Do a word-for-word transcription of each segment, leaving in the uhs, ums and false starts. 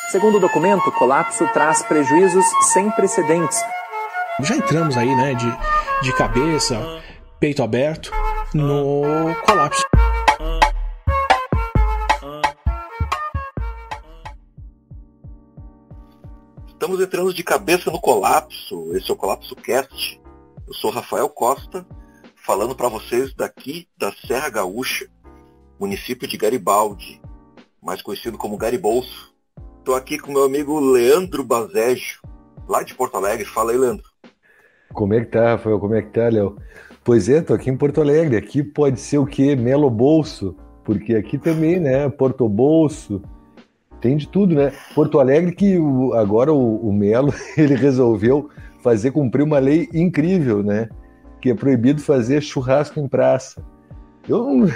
Segundo o documento, o colapso traz prejuízos sem precedentes. Já entramos aí, né, de, de cabeça, peito aberto, no colapso. Estamos entrando de cabeça no colapso. Esse é o Colapso Cast. Eu sou Rafael Costa, falando para vocês daqui da Serra Gaúcha, município de Garibaldi, mais conhecido como Garibolso. Estou aqui com meu amigo Leandro Bazejo, lá de Porto Alegre. Fala aí, Leandro. Como é que tá, Rafael? Como é que tá, Léo? Pois é, tô aqui em Porto Alegre. Aqui pode ser o quê? Melo Bolso, porque aqui também, né? Porto Bolso, tem de tudo, né? Porto Alegre que o, agora o, o Melo, ele resolveu fazer cumprir uma lei incrível, né? Que é proibido fazer churrasco em praça. Eu não...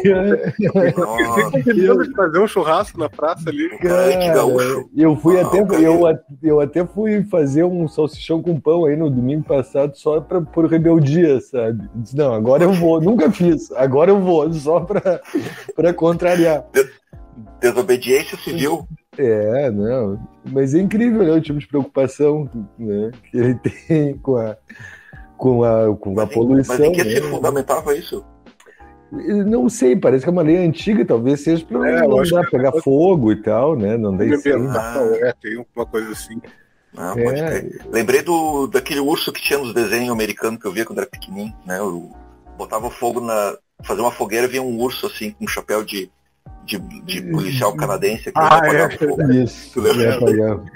Nossa, de fazer um churrasco na praça ali. Cara, eu fui ah, até eu, eu até fui fazer um salsichão com pão aí no domingo passado só pra, por rebeldia, sabe? Disse, não, agora eu vou, nunca fiz, agora eu vou, só pra, pra contrariar. Desobediência civil. É, não, mas é incrível, né, o tipo de preocupação, né, que ele tem com a, com a, com a mas poluição. Mas em que né? se fundamentava isso? Não sei, parece que é uma lei antiga, talvez seja para é, não dar, que pegar é fogo e tal, né? Não dá isso. Ah, é, tem uma coisa assim. Ah, pode é. ter. Lembrei do, daquele urso que tinha nos desenhos americanos que eu via quando era pequenininho, né? Eu botava fogo na... Fazer uma fogueira, via um urso assim, com um chapéu de, de, de policial canadense. Ah, é, fogo. Isso. Leonardo,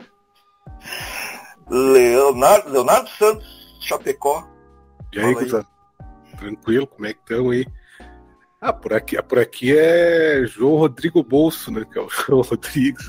Leonardo, Leonardo Santos, Chapecó. E aí, aí. Tranquilo, como é que estão aí? Ah, por aqui, por aqui é João Rodrigo Bolso, né? Que é o João Rodrigues.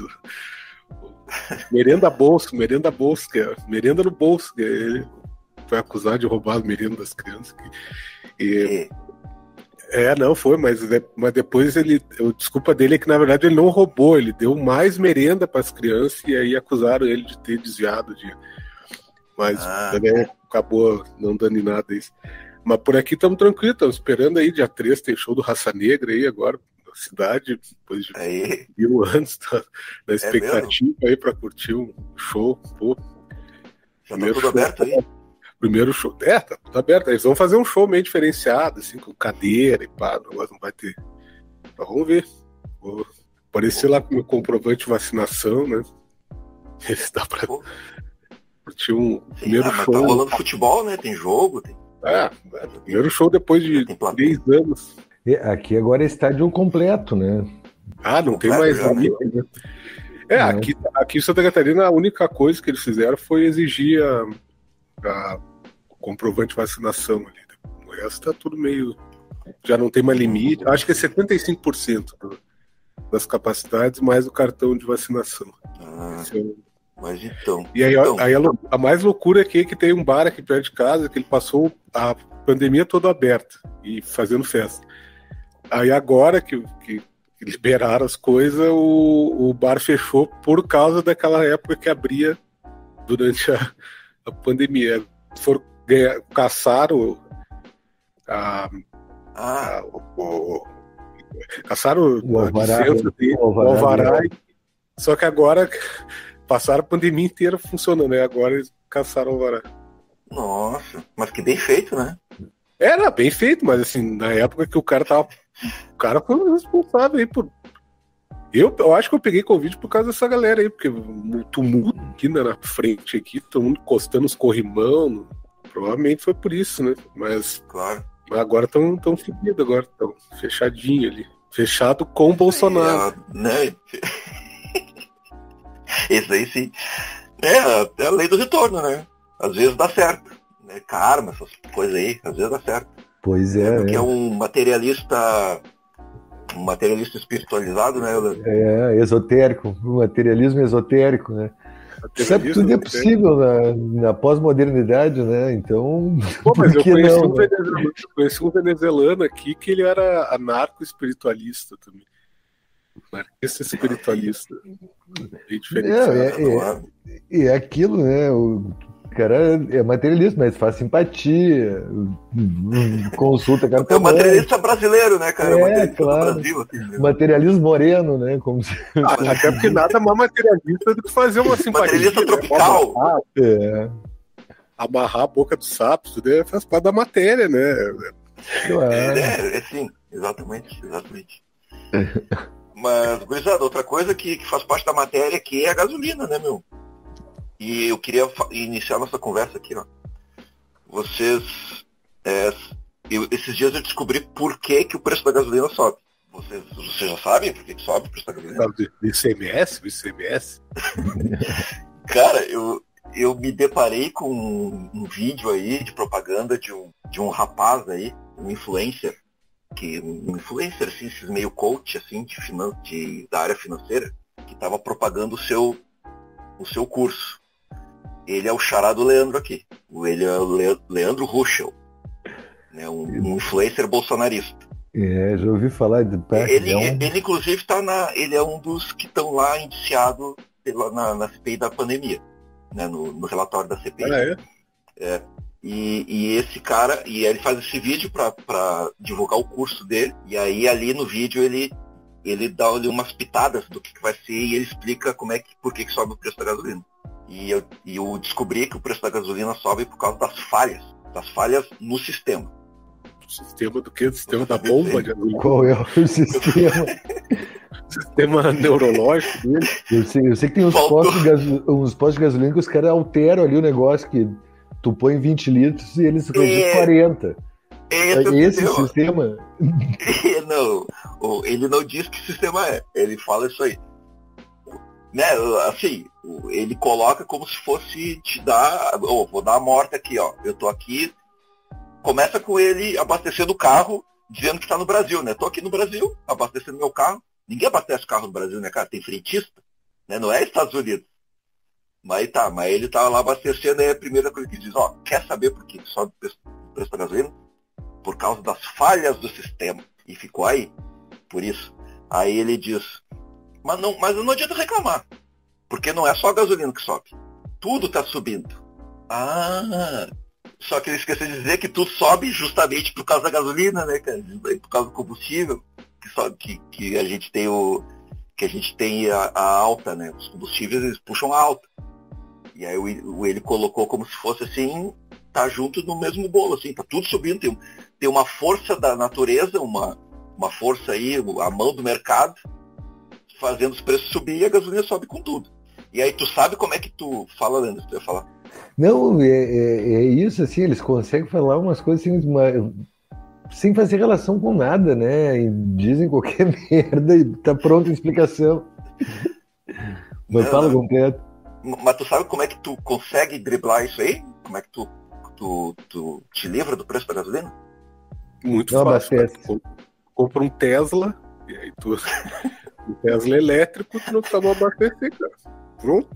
Merenda Bolso, merenda Bolso, que é merenda no bolso, que ele foi acusado de roubar a merenda das crianças. E, é, não, foi, mas, mas depois ele. A desculpa dele é que, na verdade, ele não roubou, ele deu mais merenda para as crianças e aí acusaram ele de ter desviado de. Mas ah, né, acabou não dando em nada isso. Mas por aqui estamos tranquilos, estamos esperando aí, dia três tem show do Raça Negra aí agora na cidade, depois de aí. mil anos da, da expectativa é aí para curtir um show. Pô, já tá tudo show, aberto aí? Primeiro show, é, tá tudo aberto. Eles vão fazer um show meio diferenciado, assim, com cadeira e pá, o negócio não vai ter. Mas vamos ver. Vou aparecer lá com o meu comprovante de vacinação, né? Se dá pra Pô. curtir um Sim, primeiro ah, show. Tá rolando futebol, né? Tem jogo, tem. É, é, primeiro show depois de três anos. E aqui agora é estádio completo, né? Ah, não tem mais limite, né? É, não. aqui, aqui em Santa Catarina a única coisa que eles fizeram foi exigir a, a, o comprovante de vacinação ali. O resto tá tudo meio... Já não tem mais limite. Acho que é setenta e cinco por cento do, das capacidades mais o cartão de vacinação. Ah. Esse é o... Mas então. E aí, então. aí a, a mais loucura aqui é que tem um bar aqui perto de casa que ele passou a pandemia toda aberta e fazendo festa. Aí agora que, que, que liberaram as coisas, o, o bar fechou por causa daquela época que abria durante a, a pandemia. Foram ganhar, caçaram a, ah. a, o, o, caçaram o a alvará, licença dele, o alvará, o alvará e, só que agora passaram a pandemia inteira funcionando, né? Agora eles caçaram o alvará. Nossa, mas que bem feito, né? Era bem feito, mas assim, na época que o cara tava. O cara foi responsável aí por. Eu, eu acho que eu peguei Covid por causa dessa galera aí, porque o tumulto aqui na frente aqui, todo mundo encostando os corrimão. Provavelmente foi por isso, né? Mas. Claro. Mas agora estão tão fedidos, agora estão fechadinho ali. Fechado com o Bolsonaro. É, né? Esse aí sim. É, é a lei do retorno, né? Às vezes dá certo. Né? Karma, essas coisas aí, às vezes dá certo. Pois é. Porque é, é um materialista. Um materialista espiritualizado, né? É, esotérico. Um materialismo esotérico, né? Sabe que tudo é possível na, na pós-modernidade, né? Então. Pô, mas eu conheci, não, um né? venezuelano, eu conheci um venezuelano aqui que ele era anarco-espiritualista também. Anarquista espiritualista. Bem diferente. É, é, é, é aquilo, né? O, cara é materialista, mas faz simpatia, consulta cartomante. É um materialista brasileiro, né, cara? É, claro. Brasil, assim, materialismo moreno, né? Como se... ah, até porque nada mais materialista do que fazer uma simpatia. Materialista tropical. Né? Amarrar, é. amarrar a boca do sapo, isso daí faz parte da matéria, né? Claro. É, é sim, exatamente, exatamente. Mas, gurizada, outra coisa que, que faz parte da matéria que é a gasolina, né, meu? E eu queria iniciar nossa conversa aqui, ó. Vocês... É, eu, esses dias eu descobri por que, que o preço da gasolina sobe. Vocês, vocês já sabem por que, que sobe o preço da gasolina? O I C M S? O I C M S? Cara, eu, eu me deparei com um, um vídeo aí de propaganda de um, de um rapaz aí, um influencer, que, um influencer, assim, esses meio coach, assim, de finan- de, da área financeira, que estava propagando o seu, o seu curso. Ele é o xará do Leandro aqui. Ele é o Le- Leandro Ruschel, né, um, um influencer bolsonarista. É, já ouvi falar de perto. Ele, é um... ele inclusive, está na, ele é um dos que estão lá indiciado pela, na, na C P I da pandemia, né, no, no relatório da C P I. Ah, é? É. E, e esse cara, e ele faz esse vídeo para divulgar o curso dele, e aí ali no vídeo ele, ele dá ali umas pitadas do que, que vai ser e ele explica como é que, por que, que sobe o preço da gasolina. E eu, e eu descobri que o preço da gasolina sobe por causa das falhas, das falhas no sistema. O sistema do quê? O sistema da bomba de gasolina? Qual é o sistema? O sistema neurológico dele? Eu sei, eu sei que tem uns postos, de gaso... uns postos de gasolina que os caras alteram ali o negócio que tu põe vinte litros e eles reduzem É. quarenta. Esse, É esse o sistema? Não, ele não diz que sistema é, ele fala isso aí. Né, assim, ele coloca como se fosse te dar, oh, vou dar a morta aqui, ó, eu tô aqui, começa com ele abastecendo o carro, dizendo que tá no Brasil, né, tô aqui no Brasil, abastecendo meu carro, ninguém abastece carro no Brasil, né, cara, tem frentista, né, não é Estados Unidos. Mas tá, mas ele tava lá abastecendo, aí a primeira coisa que diz, ó, quer saber por que sobe o preço, o preço da gasolina? Por causa das falhas do sistema. E ficou aí, por isso. Aí ele diz, mas não, mas não adianta reclamar, porque não é só a gasolina que sobe. Tudo tá subindo. Ah, só que ele esqueceu de dizer que tudo sobe justamente por causa da gasolina, né, cara? Por causa do combustível, que, sobe, que, que a gente tem o. que a gente tem a, a alta, né? Os combustíveis eles puxam a alta. E aí o, o, ele colocou como se fosse assim, tá junto no mesmo bolo, assim, tá tudo subindo, tem, tem uma força da natureza, uma, uma força aí, a mão do mercado, fazendo os preços subir e a gasolina sobe com tudo. E aí tu sabe como é que tu fala, Leandro, tu ia falar? Não, é, é, é isso, assim, eles conseguem falar umas coisas assim, uma, sem fazer relação com nada, né? E dizem qualquer merda e tá pronta a explicação. Mas não, fala não. completo. Mas tu sabe como é que tu consegue driblar isso aí? Como é que tu, tu, tu te livra do preço da gasolina? Muito Não fácil. abastece. Cara. Compra um Tesla, e aí tu. Um Tesla elétrico, tu não precisa abastecer, cara. Pronto.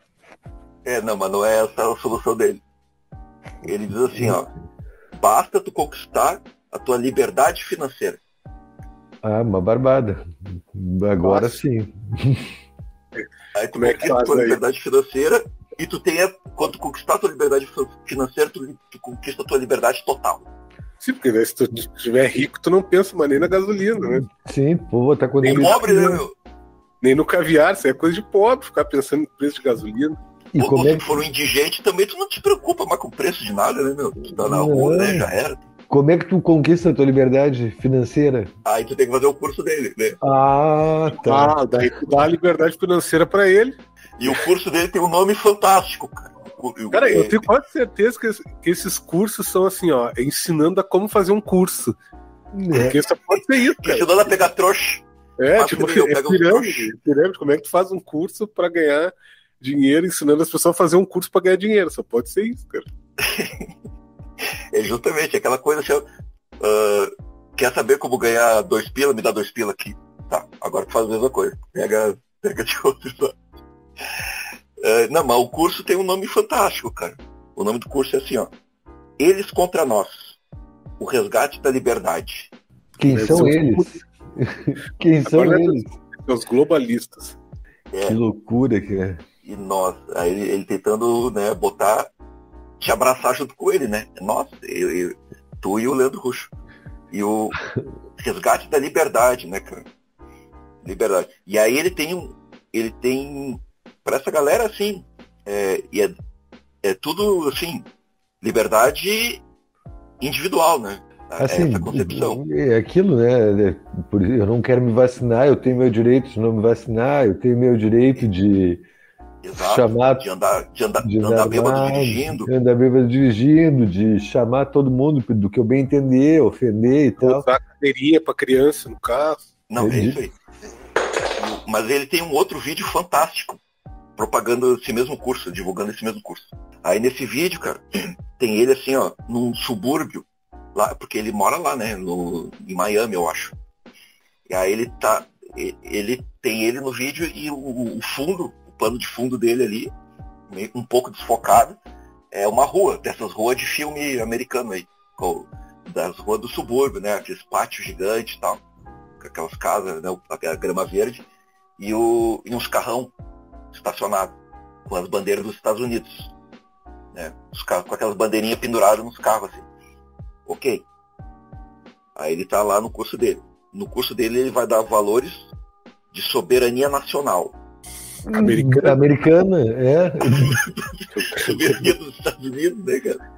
É, não, mas não é essa a solução dele. Ele diz assim, ó, basta tu conquistar a tua liberdade financeira. Ah, uma barbada. Agora Nossa. sim. Aí tu Como é que conquista a faz tua aí? liberdade financeira e tu tem, a, quando tu conquistar a tua liberdade financeira, tu, tu conquista a tua liberdade total. Sim, porque daí, se tu estiver rico, tu não pensa mais nem na gasolina, né? Sim, pô, tá com Tem pobre, né, meu? Nem no caviar, isso é coisa de pobre, ficar pensando no preço de gasolina. E Ou, como ou é se que... for um indigente também, tu não te preocupa mais com o preço de nada, né, meu? Tu tá na rua, Não. né, já era. Como é que tu conquista a tua liberdade financeira? Aí tu tem que fazer o curso dele, né? Ah, tá. Ah, daí tu dá a liberdade financeira pra ele. E o curso dele tem um nome fantástico, cara. Cara, eu tenho quase certeza que, que esses cursos são assim, ó, ensinando a como fazer um curso. É. Porque só pode ser isso, cara. Ensinando a pegar trouxa. É, Mas tipo, primeiro, é pega um pirâmide, pirâmide. Como é que tu faz um curso pra ganhar dinheiro, ensinando as pessoas a fazer um curso pra ganhar dinheiro? Só pode ser isso, cara. É justamente aquela coisa assim, uh, quer saber como ganhar dois pila? Me dá dois pila aqui. Tá, agora tu faz a mesma coisa. Pega, pega de outro. Uh, não, mas o curso tem um nome fantástico, cara. O nome do curso é assim, ó. Eles contra nós. O resgate da liberdade. Quem Deve são ser um eles? Quem são Agora, eles? Os globalistas. É, Que loucura que é. e nós. Aí ele, ele tentando, né, botar te abraçar junto com ele, né? Nossa, eu, eu, tu e o Leandro Ruxo. E o Resgate da Liberdade, né, cara? Liberdade. E aí ele tem um. Ele tem. Pra essa galera, assim. É, e é, é tudo, assim. Liberdade individual, né? Assim, essa concepção. É aquilo, né? Eu não quero me vacinar, eu tenho meu direito de não me vacinar, eu tenho meu direito de. Exato, chamar, de andar, de andar, de andar, andar bêbado armado, dirigindo. De andar bêbado dirigindo, de chamar todo mundo do que eu bem entender, ofender e tal. Usar carteirinha pra criança no carro. Não, é isso aí. Mas ele tem um outro vídeo fantástico, propagando esse mesmo curso, divulgando esse mesmo curso. Aí nesse vídeo, cara, tem ele assim, ó, num subúrbio, lá, porque ele mora lá, né, no, em Miami, eu acho. E aí ele tá, ele tem ele no vídeo e o, o fundo, plano de fundo dele ali, meio um pouco desfocado, é uma rua, dessas ruas de filme americano aí, das ruas do subúrbio, né, aqueles pátios gigantes e tal, com aquelas casas, né, a grama verde, e, o, e uns carrão estacionados, com as bandeiras dos Estados Unidos, né, os carros, com aquelas bandeirinhas penduradas nos carros, assim. Ok. Aí ele tá lá no curso dele. No curso dele ele vai dar valores de soberania nacional. Americana, Americana é. Soberania dos Estados Unidos, né, cara?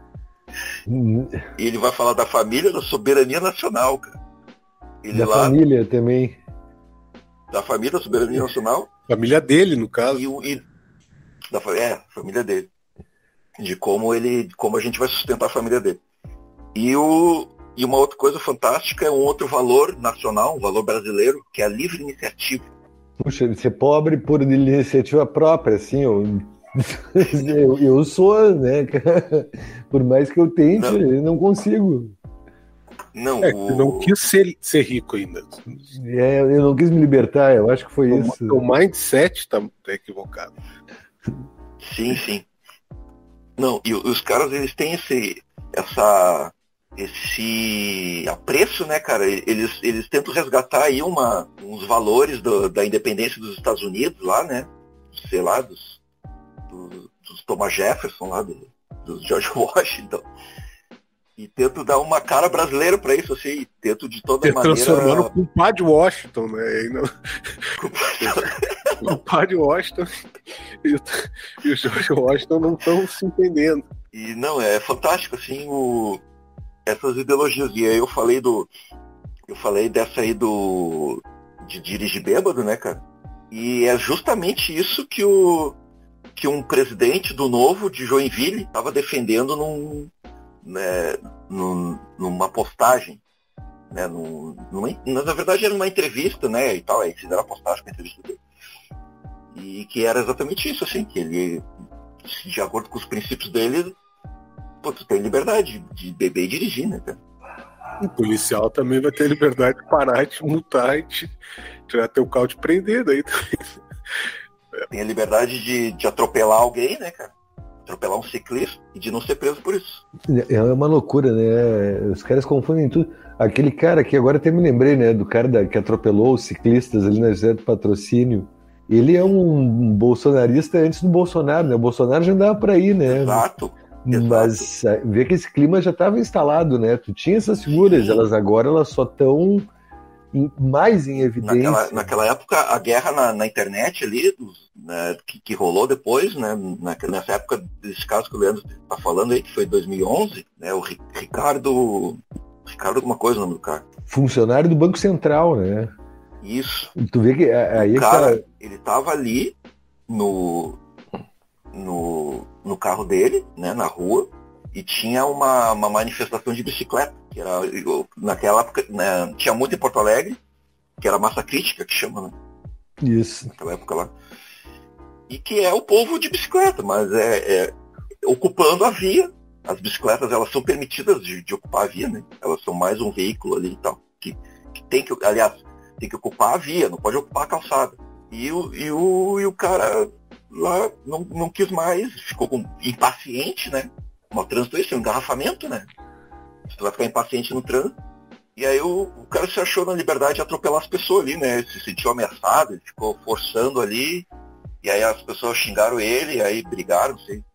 E ele vai falar da família, da soberania nacional, cara. Ele da lá, família também. Da família, da soberania nacional. Família dele, no caso. E, e da, é, família dele. De como ele, de como a gente vai sustentar a família dele. E, o, e uma outra coisa fantástica é um outro valor nacional, um valor brasileiro, que é a livre iniciativa. Puxa, ser pobre por iniciativa própria, assim, eu, eu, eu sou, né, por mais que eu tente, não, eu não consigo. Não, é, o... não quis ser, ser rico ainda. É, eu não quis me libertar, eu acho que foi o, isso. O mindset tá, tá equivocado. Sim, sim. Não, e os caras, eles têm esse, essa, esse apreço, né, cara? Eles, eles tentam resgatar aí uma, uns valores do, da independência dos Estados Unidos lá, né? Sei lá, dos, dos, dos Thomas Jefferson lá, do, dos George Washington. E tento dar uma cara brasileira pra isso, assim, tento de toda Você maneira... transformando o compadre Washington, né? E não... o compadre Washington e o, e o George Washington não estão se entendendo. E não, é fantástico, assim, o... essas ideologias. E aí eu falei do... Eu falei dessa aí do... de dirigir bêbado, né, cara? E é justamente isso que o... que um presidente do Novo, de Joinville, estava defendendo num... Né, num, numa postagem, né, num, numa, na verdade era uma entrevista, né, e tal, aí fizeram a postagem com a entrevista dele. E que era exatamente isso, assim, que ele, de acordo com os princípios dele, pô, tu tem liberdade de beber e dirigir, né, cara? O policial também vai ter liberdade de parar, de multar e de tirar teu carro de prender, daí tem a liberdade de, de atropelar alguém, né, cara? Atropelar um ciclista e de não ser preso por isso. É uma loucura, né? Os caras confundem tudo. Aquele cara que agora até me lembrei, né? Do cara da, que atropelou os ciclistas ali na José do Patrocínio. Ele é um bolsonarista antes do Bolsonaro, né? O Bolsonaro já andava por aí, né? Exato. Mas exato. Vê que esse clima já estava instalado, né? Tu tinha essas figuras, Sim. elas agora elas só estão mais em evidência. Naquela, naquela época, a guerra na, na internet ali, né, que, que rolou depois, né, na, nessa época desse caso que o Leandro está falando aí, que foi dois mil e onze, né, o Ricardo... Ricardo alguma coisa o nome do cara. Funcionário do Banco Central, né? Isso. Tu vê que aí o cara, tá... ele tava ali no, no, no carro dele, né, na rua, e tinha uma, uma manifestação de bicicleta, que era, naquela época, né, tinha muito em Porto Alegre, que era massa crítica, que chama, né? Isso. Naquela época lá. E que é o povo de bicicleta, mas é, é ocupando a via. As bicicletas, elas são permitidas de, de ocupar a via, né? Elas são mais um veículo ali e tal. Que, que tem que, aliás, tem que ocupar a via, não pode ocupar a calçada. E o, e o, e o cara lá não, não quis mais, ficou com, impaciente, né? No trânsito é isso, é um engarrafamento, né? Você vai ficar impaciente no trânsito. E aí o, o cara se achou na liberdade de atropelar as pessoas ali, né? Ele se sentiu ameaçado, ele ficou forçando ali. E aí as pessoas xingaram ele, e aí brigaram, não sei.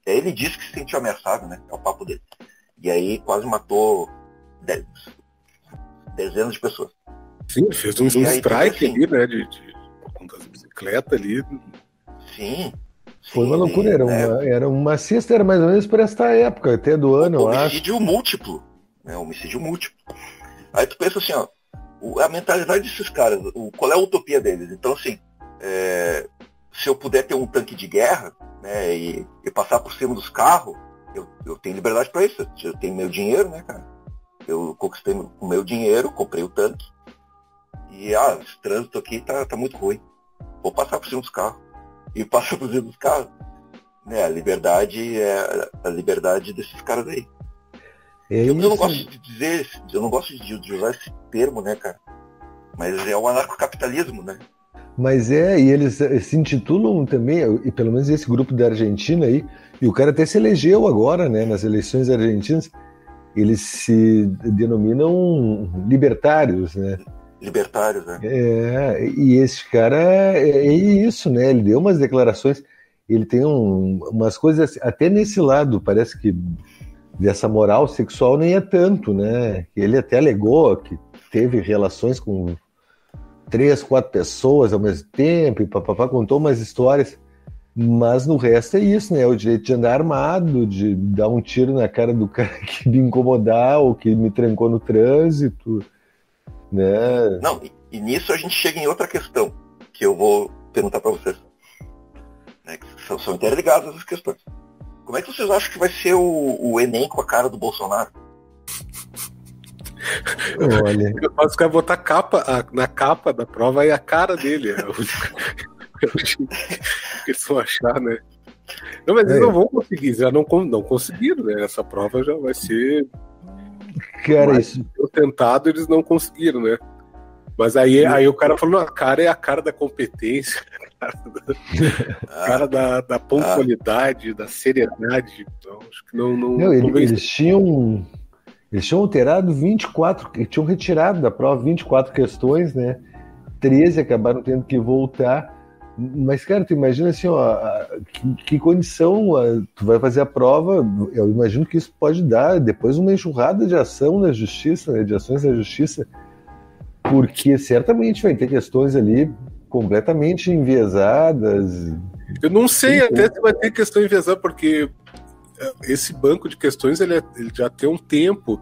ele disse que se sentiu ameaçado, né? É o papo dele. E aí quase matou dez, dezenas de pessoas. Sim, fez um, um strike assim, ali, né? De, de, com as bicicletas ali. Sim. Foi uma sim, loucura, era, né? uma, era uma cesta, era mais ou menos por esta época, até do ano, eu acho. Homicídio múltiplo. Né? Homicídio múltiplo. Aí tu pensa assim, ó, o, a mentalidade desses caras, o, qual é a utopia deles? Então, assim, é, se eu puder ter um tanque de guerra, né, e, e passar por cima dos carros, eu, eu tenho liberdade para isso. Eu tenho meu dinheiro, né, cara? Eu conquistei o meu dinheiro, comprei o tanque. E, ah, esse trânsito aqui tá, tá muito ruim. Vou passar por cima dos carros. E passa por cima dos carros. Né, a liberdade é a liberdade desses caras aí. É eu, eu não isso. gosto de dizer, eu não gosto de, de usar esse termo, né, cara? Mas é o anarcocapitalismo, né? Mas é, e eles se intitulam também, e pelo menos esse grupo da Argentina aí, e o cara até se elegeu agora, né, nas eleições argentinas, eles se denominam libertários, né? Libertários, né? É, e esse cara é, é isso, né? Ele deu umas declarações, ele tem um, umas coisas, até nesse lado, parece que dessa moral sexual nem é tanto, né? Ele até alegou que teve relações com três, quatro pessoas ao mesmo tempo, e papapá, contou umas histórias, mas no resto é isso, né? O direito de andar armado, de dar um tiro na cara do cara que me incomodar ou que me trancou no trânsito, né? Não, e, e nisso a gente chega em outra questão, que eu vou perguntar para vocês. Né, que são, são interligadas as questões. Como é que vocês acham que vai ser o, o Enem com a cara do Bolsonaro? Olha. Eu posso ficar botar capa, a, na capa da prova e a cara dele. É o que eles vão achar, né? Não, mas eles É. não vão conseguir, já não, não conseguiram, né? Essa prova já vai ser. Cara, Mas, isso. tentado, eles não conseguiram, né? Mas aí, aí o cara falou, não, a cara é a cara da competência, a cara da, a cara da, da pontualidade, da seriedade. Então, acho que não... não, Não, ele- não eles tinham eles tinham alterado vinte e quatro, eles tinham retirado da prova vinte e quatro questões, né? treze acabaram tendo que voltar. Mas, cara, tu imagina assim, ó, a- que, que condição a- tu vai fazer a prova, eu imagino que isso pode dar depois uma enxurrada de ação na justiça, né, de ações na justiça, porque certamente vai ter questões ali completamente enviesadas. Eu não sei Sim, até sim. se vai ter questão enviesada, porque esse banco de questões ele, é- ele já tem um tempo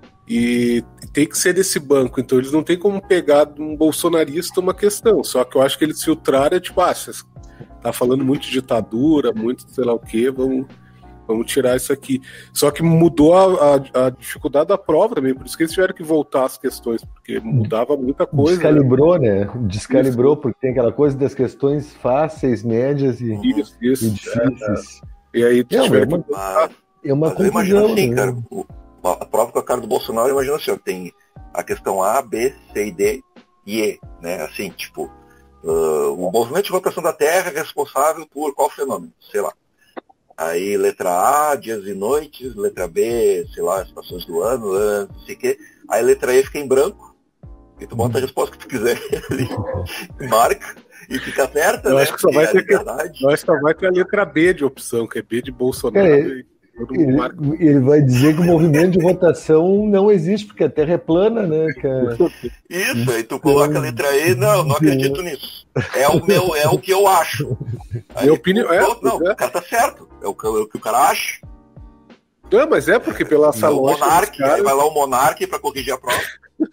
e tem que ser desse banco, então eles não tem como pegar de um bolsonarista uma questão, só que eu acho que eles filtraram, é tipo, ah, você tá falando muito de ditadura, muito sei lá o que, vamos, vamos tirar isso aqui. Só que mudou a, a, a dificuldade da prova também, por isso que eles tiveram que voltar as questões, porque mudava muita coisa. Descalibrou, né? Descalibrou, porque tem aquela coisa das questões fáceis, médias e, Né? Isso, e isso. difíceis. E aí Não, tiveram é uma- que voltar. É uma Mas eu imagino confusão, assim, né? cara, o- a prova com a cara do Bolsonaro, eu imagino assim, ó, tem a questão A, B, C e D e E, né? Assim, tipo, uh, o movimento de rotação da Terra é responsável por qual fenômeno? Sei lá. Aí letra A, dias e noites, letra B, sei lá, estações do ano, ano, não sei o quê. Aí letra E fica em branco, e tu bota a resposta que tu quiser ali, marca, e fica certa, Eu né? acho que só E vai a ter que- liberdade. Nós só vai ter a letra B de opção, que é B de Bolsonaro. É, e todo mundo Ele, marca. ele vai dizer que o movimento de rotação não existe, porque a Terra é plana, né, cara? Isso, aí tu coloca a letra E, não, não acredito nisso. É o meu, é o que eu acho. Aí, Minha opinião- tu- é, não, pois é. o cara tá certo. É o que, é o que o cara acha. Não, mas é porque pela essa o lógica Monark, dos caras, aí vai lá o Monark pra corrigir a prova.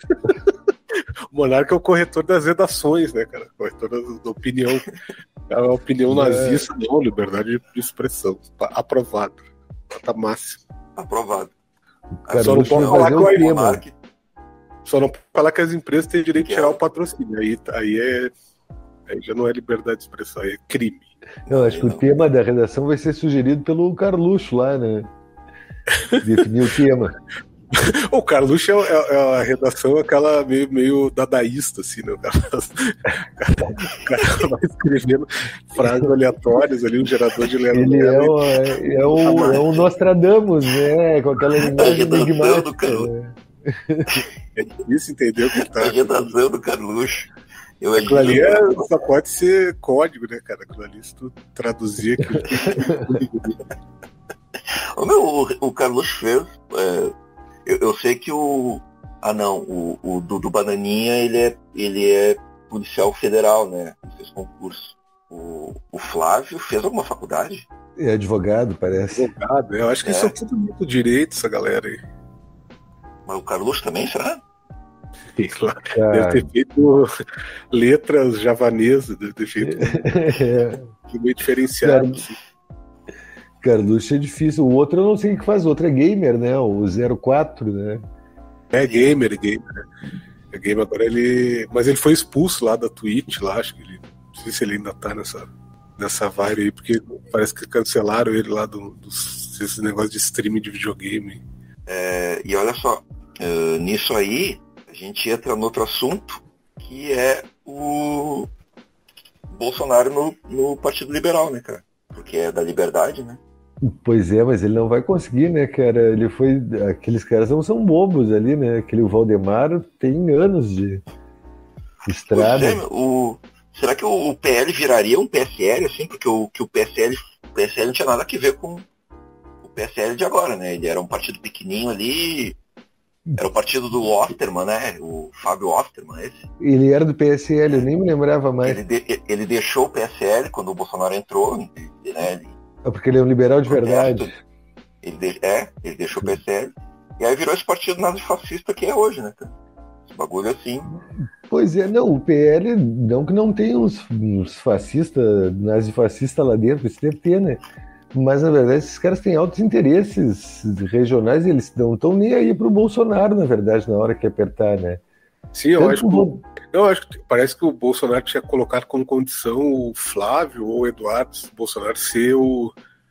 o Monark é o corretor das redações, né, cara? Corretor da, da opinião. A opinião É. nazista, não, liberdade de expressão. Tá aprovado. Tá máximo. Aprovado. Cara, Só não deixa eu pode falar fazer que o o tema. Monark, Só não pode falar que as empresas têm direito de Que tirar é? o patrocínio. Aí, aí, é, aí já não é liberdade de expressão, aí é crime. Eu acho que o Não. tema da redação vai ser sugerido pelo Carluxo lá, né? Definir o tema. O Carluxo é, é- é a redação aquela meio, meio dadaísta, assim, né? O cara, o cara vai escrevendo frases aleatórias ali, um gerador de letra. Ele é o, é o, é o Nostradamus, né? Com aquela linguagem redação enigmática. do Carluxo. né? É difícil entender o que tá. a redação do Carluxo. Eu Aquilo ali é, admiro. só pode ser código, né, cara? Aquilo ali, se tu traduzir aquilo. Ô, meu, o, o Carluxo fez. É, eu, eu sei que o. Ah não, o, o Dudu Bananinha ele é, ele é policial federal, né? Ele fez concurso. O, o Flávio fez alguma faculdade? É advogado, parece. Advogado, eu acho que É. isso é tudo muito direito, essa galera aí. Mas o Carluxo também, será? Sei lá, Ah. Deve ter feito letras javanesas, deve ter feito É. meio diferenciado. Cara, assim. Carluxo é difícil. O outro eu não sei o que faz. O outro é gamer, né? O zero quatro, né? É gamer, é gamer. né? É gamer agora ele. Mas ele foi expulso lá da Twitch, lá, acho que ele. Não sei se ele ainda tá nessa, nessa vibe aí, porque parece que cancelaram ele lá do, dos, desse negócio de streaming de videogame. É, e olha só, é, nisso aí, a gente entra no outro assunto, que é o Bolsonaro no, no Partido Liberal, né, cara? Porque é da liberdade, né? Pois é, mas ele não vai conseguir, né, cara? Ele foi. Aqueles caras não são bobos ali, né? Aquele Valdemar tem anos de estrada. Pois é, meu, o, será que o P L viraria um P S L, assim? Porque o, que o P S L, o P S L não tinha nada a ver com o P S L de agora, né? Ele era um partido pequenininho ali, era o partido do Osterman, né? O Fábio Osterman, esse. Ele era do P S L, eu nem me lembrava mais. Ele, de- ele deixou o P S L quando o Bolsonaro entrou, né? Ele, É porque ele é um liberal de verdade. Ele de- é, ele deixou o P S L. E aí virou esse partido nazifascista que é hoje, né, cara? Esse bagulho assim. Pois é, não, o P L, não que não tenha uns, uns fascistas, nazifascistas lá dentro, isso deve ter, né? Mas, na verdade, esses caras têm altos interesses regionais e eles não estão nem aí pro Bolsonaro, na verdade, na hora que apertar, né? Sim, eu Tanto acho que. que o- o- Eu acho que parece que o Bolsonaro tinha colocado como condição o Flávio ou o Eduardo Bolsonaro ser o,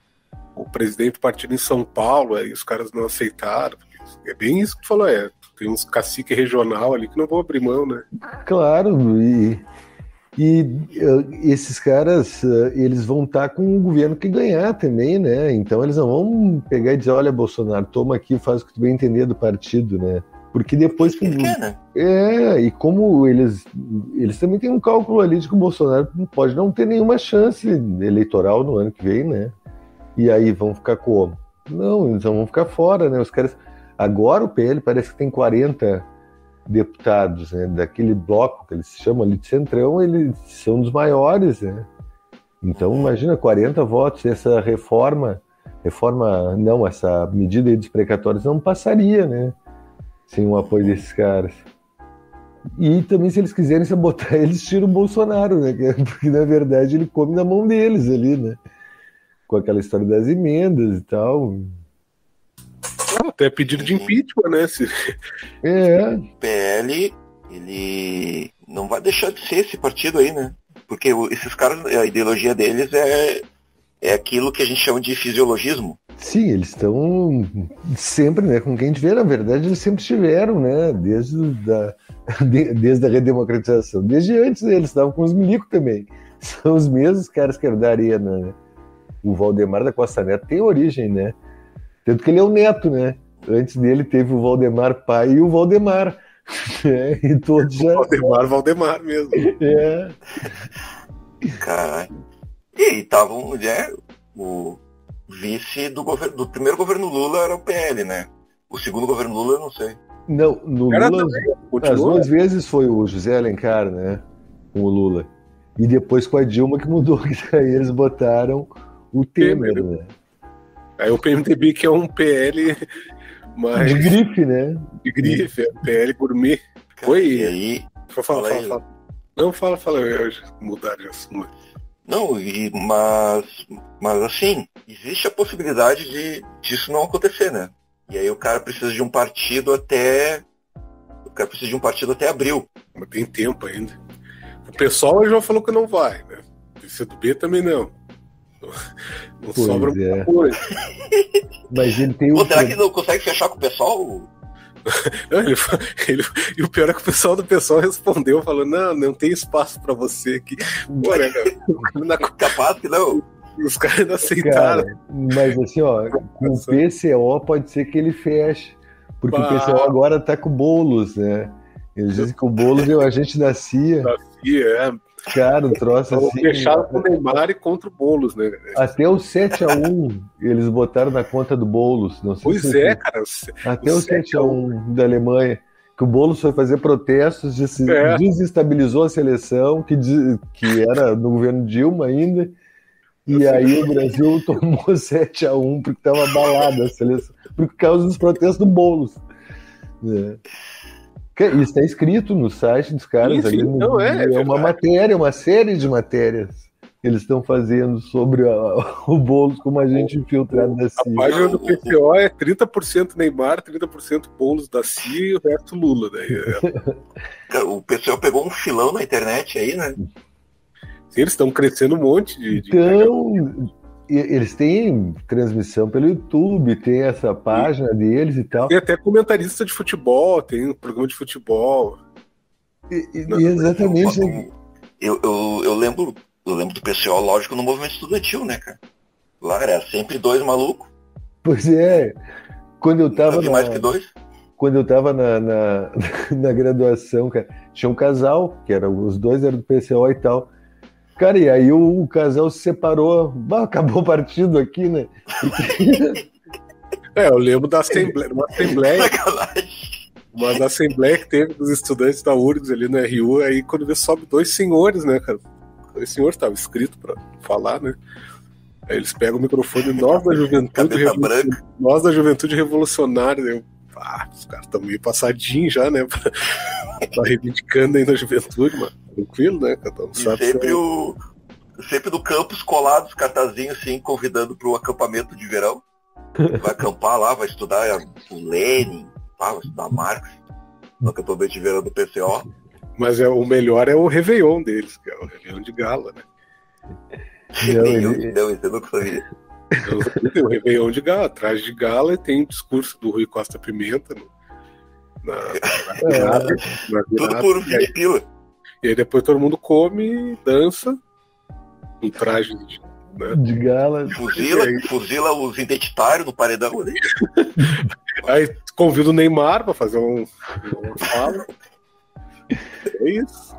o presidente do partido em São Paulo, aí os caras não aceitaram. É bem isso que tu falou, é. Tem uns cacique regional ali que não vão abrir mão, né? Claro, e, e uh, esses caras, uh, eles vão estar com o governo que ganhar também, né? Então eles não vão pegar e dizer, olha, Bolsonaro, toma aqui, faz o que tu bem entender do partido, né? Porque depois que... Ele quer, né? É, e como eles, eles também têm um cálculo ali de que o Bolsonaro pode não ter nenhuma chance eleitoral no ano que vem, né? E aí vão ficar como? Não, eles vão ficar fora, né? Os caras... Agora o P L parece que tem quarenta deputados, né? Daquele bloco que eles chamam ali de Centrão, eles são dos maiores, né? Então imagina, quarenta votos, essa reforma, reforma, não, essa medida aí dos precatórios não passaria, né? Sem o apoio desses caras. E também, se eles quiserem sabotar, eles tiram o Bolsonaro, né? Porque, na verdade, ele come na mão deles ali, né? Com aquela história das emendas e tal. Até pedido de impeachment, né? Se... É, O P L, ele não vai deixar de ser esse partido aí, né? Porque o- esses caras, a ideologia deles é, é aquilo que a gente chama de fisiologismo. sim, eles estão sempre, né? Com quem tiver, na verdade, eles sempre estiveram, né? Desde, o- da, de- desde a redemocratização. Desde antes, eles estavam com os milicos também. São os mesmos caras que herdaram a arena, né? O Valdemar da Costa Neto tem origem, né? Tanto que ele é o neto, né? Antes dele teve o Valdemar pai e o Valdemar. É, e todos já. Valdemar, Valdemar mesmo. É. Caralho. E aí estavam, né? O vice do governo, do primeiro governo Lula era o P L, né? O segundo governo Lula eu não sei. Não, no Era Lula, também, as continua. duas vezes foi o José Alencar, né? Com o Lula. E depois com a Dilma que mudou, que daí eles botaram o Temer, Temer. né? Aí o P M D B, que é um P L mais De grife, né? de grife, é P L gourmet. Cara, Oi. E aí. Fala, fala, Fala fala, aí. fala. Não, fala, fala, eu já mudar de assunto. Não, e, mas, mas assim, existe a possibilidade de disso não acontecer, né? E aí o cara precisa de um partido até. O cara precisa de um partido até abril. Mas tem tempo ainda. O pessoal já falou que não vai, né? O P C do B também não. Não Pois sobra é. muita coisa. Mas ele tem Pô, o. será que não consegue fechar com o pessoal? Não, ele, fa- ele- e o pior é que o pessoal do pessoal respondeu falando, não, não tem espaço pra você aqui. Pô, né, cara? Na- Capaz que não. Os caras não aceitaram. Cara, mas assim, ó, com o P C O pode ser que ele feche. Porque Bah. o P C O agora tá com o Boulos, né? Eles dizem que o Boulos é o agente da C I A. E é, Cara, um troço Então, assim. fecharam com o Neymar e contra o Boulos, né? Até o sete a um eles botaram na conta do Boulos. Não sei Pois se é, você... cara. Até o sete a um da Alemanha. Que o Boulos foi fazer protestos, des... É. desestabilizou a seleção, que, de... que era no governo Dilma ainda. E aí o Brasil tomou sete a um porque estava abalada a seleção. Por causa dos protestos do Boulos. É. Isso está escrito no site dos caras. Sim, sim, ali no... não é, é é uma matéria, uma série de matérias que eles estão fazendo sobre a, o Boulos como agente infiltrado da C I A. A página do P C O é trinta por cento Neymar, trinta por cento Boulos da C I A e o resto Lula. Daí. O P C O pegou um filão na internet aí, né? Sim, eles estão crescendo um monte de... de... Então, eles têm transmissão pelo YouTube, tem essa página e... deles e tal. Tem até comentarista de futebol, tem um programa de futebol. E, e, exatamente. Eu, eu, eu, lembro, eu lembro do P C O, lógico, no movimento estudantil, né, cara? Lá era sempre dois malucos. Pois é. Quando eu tava na... mais que dois. Quando eu tava na, na, na graduação, cara, tinha um casal, que era, os dois eram do P C O e tal. Cara, e aí o, o casal se separou. Bah, acabou o partido aqui, né? É, eu lembro da assembleia, uma assembleia, uma da assembleia que teve dos estudantes da U R G S ali no R U, aí quando vê sobe dois senhores, né, cara? Dois senhores estavam escritos pra falar, né? Aí eles pegam o microfone, nós da juventude, revolu... nós da juventude revolucionária, eu, ah, os caras estão meio passadinhos já, né? Tá reivindicando aí na juventude, mano. Tranquilo, né? Cada um sabe sempre, se... o... sempre no campus colado, os cartazinhos assim, convidando pro acampamento de verão. Vai acampar lá, vai estudar o Lenin, vai estudar Marx, no acampamento de verão do P C O. Mas é, o melhor é o Réveillon deles, que é o Réveillon de gala, né? Réveillon de gala, isso eu nunca sabia. Tem o Réveillon de gala, traje de gala, e tem o discurso do Rui Costa Pimenta no, na, na, virada, na virada, tudo por vinte pila. E aí depois todo mundo come, dança, um traje de, né? de gala. Fuzila, aí... fuzila os identitários no paredão ali. Aí convido o Neymar pra fazer um, uma fala. É isso.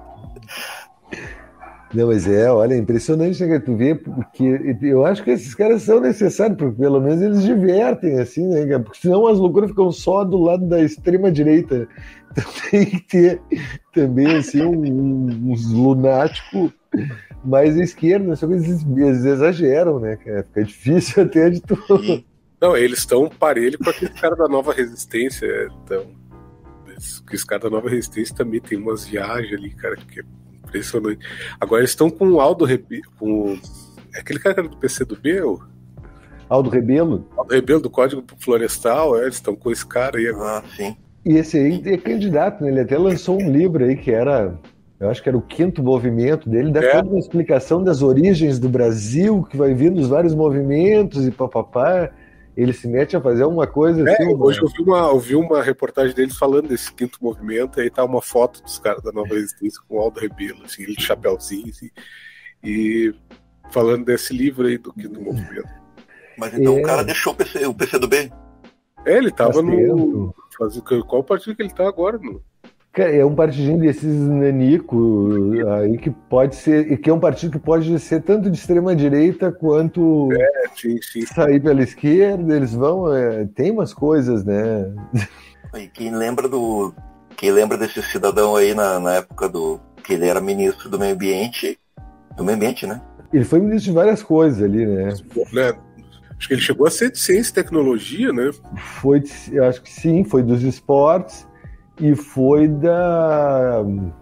Não, mas é, olha, é impressionante, né, que tu vê, porque eu acho que esses caras são necessários, porque pelo menos eles divertem, assim, né, porque senão as loucuras ficam só do lado da extrema-direita. Então tem que ter também, assim, um, uns lunáticos mais à esquerda, né, só que eles, eles exageram, né, cara, fica difícil até de tudo. Não, eles estão parelho com aqueles caras da Nova Resistência, então, os caras da Nova Resistência também tem umas viagens ali, cara, que é impressionante. Agora eles estão com o Aldo Rebelo, com é aquele cara que era do P C do B, ou? Aldo Rebelo? Aldo Rebelo, do Código Florestal, é, eles estão com esse cara aí agora. Ah, sim. E esse aí é candidato, né? Ele até lançou um livro aí que era, eu acho que era o Quinto Movimento dele, dá é. toda uma explicação das origens do Brasil, que vai vindo dos vários movimentos e papapá. Ele se mete a fazer uma coisa é, assim. Hoje eu vi, uma, eu vi uma reportagem deles falando desse Quinto Movimento, e aí tá uma foto dos caras da Nova Resistência com o Aldo Rebelo, assim, ele de chapéuzinho, assim, e falando desse livro aí do Quinto Movimento. Mas então é. o cara deixou o P C, o P C do B? É, ele tava Faz no... Faz... Qual partido que ele tá agora? No... É um partidinho desses nanicos aí que pode ser, que é um partido que pode ser tanto de extrema direita quanto é, sim, sim. sair pela esquerda. Eles vão, é, tem umas coisas, né? E quem lembra do, quem lembra desse cidadão aí na, na época do que ele era ministro do meio ambiente, do meio ambiente, né? Ele foi ministro de várias coisas ali, né? né? Acho que ele chegou a ser de ciência e tecnologia, né? Foi, eu acho que sim, foi dos esportes. E foi da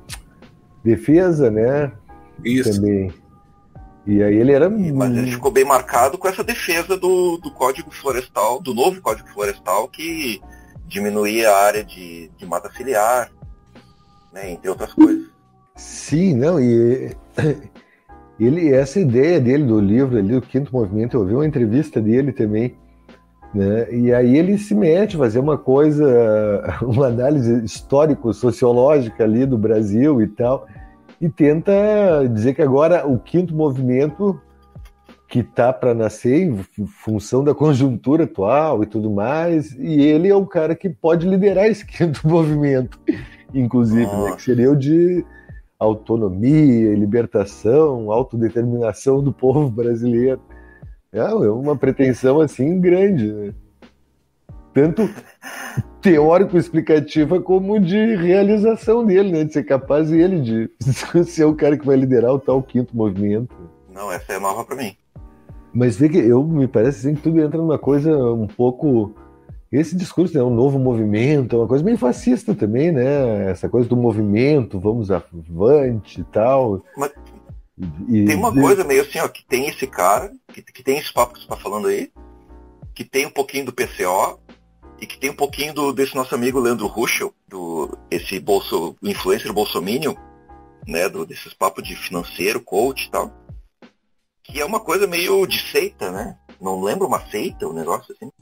defesa, né? Isso. Também. E aí ele era... Mas ele ficou bem marcado com essa defesa do, do Código Florestal, do novo Código Florestal, que diminuía a área de, de mata ciliar, né? Entre outras coisas. Sim, não, e ele, essa ideia dele do livro ali, do Quinto Movimento, eu vi uma entrevista dele também, né? E aí ele se mete a fazer uma coisa, uma análise histórico-sociológica ali do Brasil e tal, e tenta dizer que agora o quinto movimento que está para nascer em função da conjuntura atual e tudo mais, e ele é o cara que pode liderar esse quinto movimento, inclusive, né? Que seria o de autonomia, libertação, autodeterminação do povo brasileiro. É uma pretensão assim grande, né? Tanto teórico-explicativa como de realização dele, né? De ser capaz ele de ser o cara que vai liderar o tal quinto movimento. Não, essa é nova pra mim. Mas vê que eu me parece assim, que tudo entra numa coisa um pouco... Esse discurso é né, um novo movimento, é uma coisa meio fascista também, né? Essa coisa do movimento, vamos avante e tal. Mas e, tem uma e... coisa meio assim, ó, que tem esse cara, que, que tem esse papo que você tá falando aí, que tem um pouquinho do P C O, e que tem um pouquinho do, desse nosso amigo Leandro Ruschel, do, esse bolso, influencer bolsominion, né, do, desses papos de financeiro, coach e tal, que é uma coisa meio de seita, né? Não lembra uma seita, um negócio assim?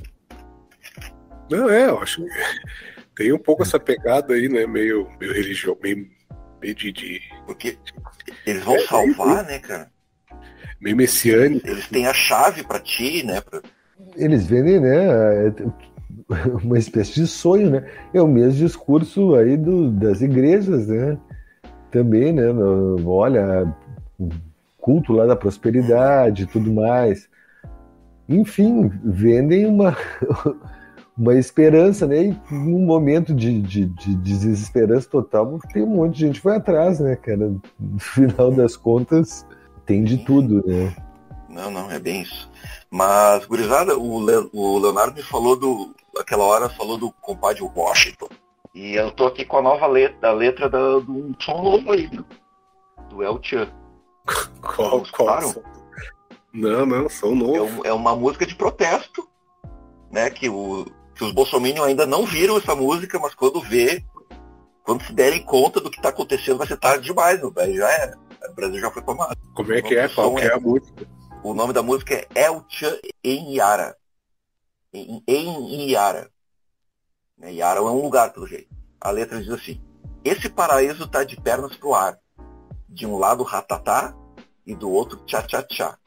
Não, é, eu acho que tem um pouco essa pegada aí, né, meio, meio religioso, meio, meio de, de... Porque eles vão é, salvar, é, né, cara? Meio messiânico. Eles têm a chave pra ti, né? Pra... Eles vendem, né, uma espécie de sonho, né? É o mesmo discurso aí do, das igrejas, né? Também, né? No, olha, culto lá da prosperidade e tudo mais. Enfim, vendem uma, uma esperança, né? E num momento de, de, de desesperança total, tem um monte de gente que vai atrás, né, cara? No final das contas, tem de tudo, né? Não, não, é bem isso. Mas, gurizada, o, Le, o Leonardo me falou do... Aquela hora falou do compadre Washington. E eu tô aqui com a nova letra, a letra da, do som novo aí, né? Do El Chan. Qual, qual? Não, não, som novo. É, é uma música de protesto, né? Que, o, que os bolsominions ainda não viram essa música, mas quando vê, quando se derem conta do que tá acontecendo, vai ser tarde demais, meu velho. Já é. O Brasil já foi tomado. Como é que é? Qual que é a música? O nome da música é El Chan em Yara. Em, em Yara. Yara é um lugar, pelo jeito. A letra diz assim: esse paraíso tá de pernas pro ar. De um lado ratatá e do outro tchá-tchá-tchá.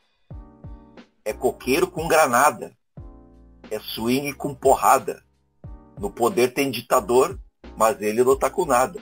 É coqueiro com granada. É swing com porrada. No poder tem ditador, mas ele não tá com nada.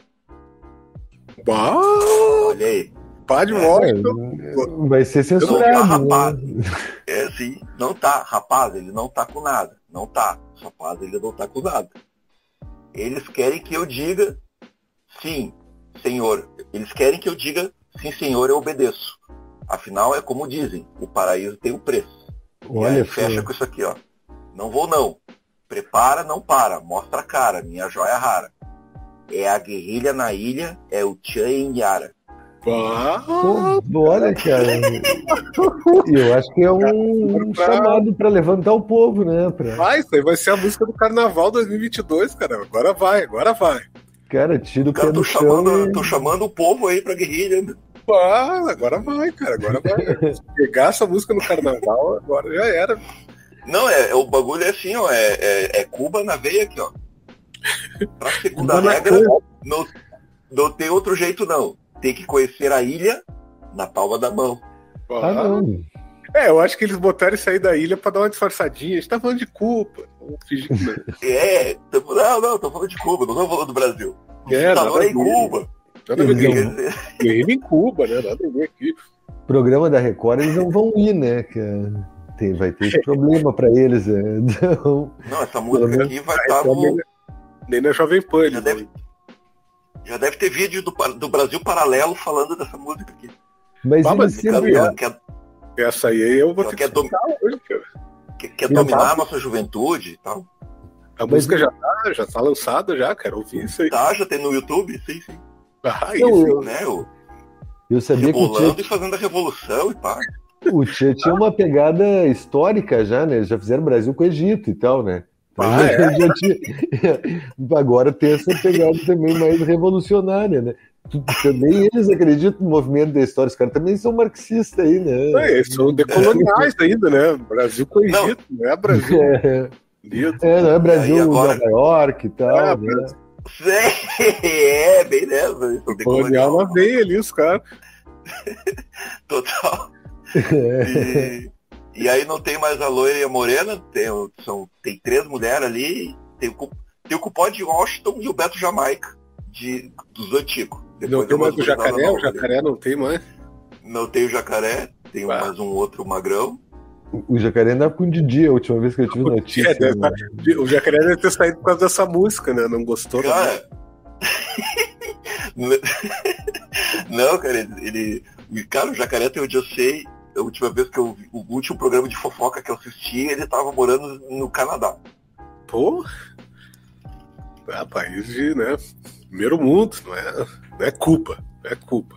Bah! Olha aí. Pá de Washington. Vai ser censurado. Não tá, rapaz. Né? É sim, não tá, rapaz, ele não tá com nada. Não tá, rapaz, ele não tá com nada. Eles querem que eu diga sim, senhor. Eles querem que eu diga sim, senhor, eu obedeço. Afinal, é como dizem, o paraíso tem um preço. Olha, e aí fecha com isso aqui, ó. Não vou não. Prepara, não para. Mostra a cara, minha joia rara. É a guerrilha na ilha, é o Chan em Yara. Ah, Pô, olha, cara. Eu acho que é um, um chamado para levantar o povo, né? Pra... Vai, isso aí vai ser a música do Carnaval dois mil e vinte e dois, cara. Agora vai, agora vai. Cara, tira o cara, pé tô do chamando, chão. E... tô chamando o povo aí pra guerrilha. Ah, agora vai, cara. Agora vai. Se pegar essa música no Carnaval, agora já era. Não, é, é o bagulho é assim, ó. É, é, é Cuba na veia aqui, ó. Pra segunda regra, não, não tem outro jeito, não. Tem que conhecer a ilha na palma da mão. Ah, não. É, eu acho que eles botaram isso aí da ilha pra dar uma disfarçadinha. A gente tá falando de Cuba. É, tamo, não, não, tô falando de Cuba, não tô falando do Brasil. É, tá falando em Cuba. Nada a ver. Guerrilha em Cuba, né? Nada a ver aqui. Programa da Record, eles não vão ir, né? Que tem, vai ter esse problema pra eles. Né? Então, não, essa música aqui vai estar no... Nem na Jovem Pan. Já deve... Já deve ter vídeo do, do Brasil Paralelo falando dessa música aqui. Mas, ah, mas sempre... quer, essa aí eu vou ter quer que dom... hoje, cara. Quer, quer dominar a nossa juventude e tal. A mas música já tá, já tá lançada já, cara. Ouvi isso aí. Tá, já tem no YouTube, sim, sim. Ah, eu, isso, eu, né? O... Eu sabia que o Tchê... e fazendo a revolução e pá. O Tchê tinha uma pegada histórica já, né? Eles já fizeram Brasil com o Egito e tal, né? Ah, é? Já tinha... Agora tem essa pegada também mais revolucionária, né? Também eles acreditam no movimento da história, os caras também são marxistas aí, né? É, eles são decoloniais ainda, né? Brasil com o Egito, não, não é Brasil. É, é não é Brasil, agora... Nova York e tal, é, né? É, bem nessa. Colonial na veia ali, os caras. Total. E... E aí não tem mais a loira e a morena, tem, são, tem três mulheres ali, tem o, tem o Cupó de Washington e o Beto Jamaica, de, dos antigos. Não tem mais o jacaré? O jacaré não tem mais? Não tem o jacaré, tem ah. mais um outro magrão. O, o jacaré andava com o Didi, a última vez que eu tive notícia. É, né? O jacaré deve ter saído por causa dessa música, né? Não gostou? Cara... Não, cara, ele... Cara, o jacaré, até onde eu sei, a última vez que eu vi, o último programa de fofoca que eu assisti, ele tava morando no Canadá. Pô... Ah, país de, né? Primeiro mundo, não é, não é culpa, não é culpa.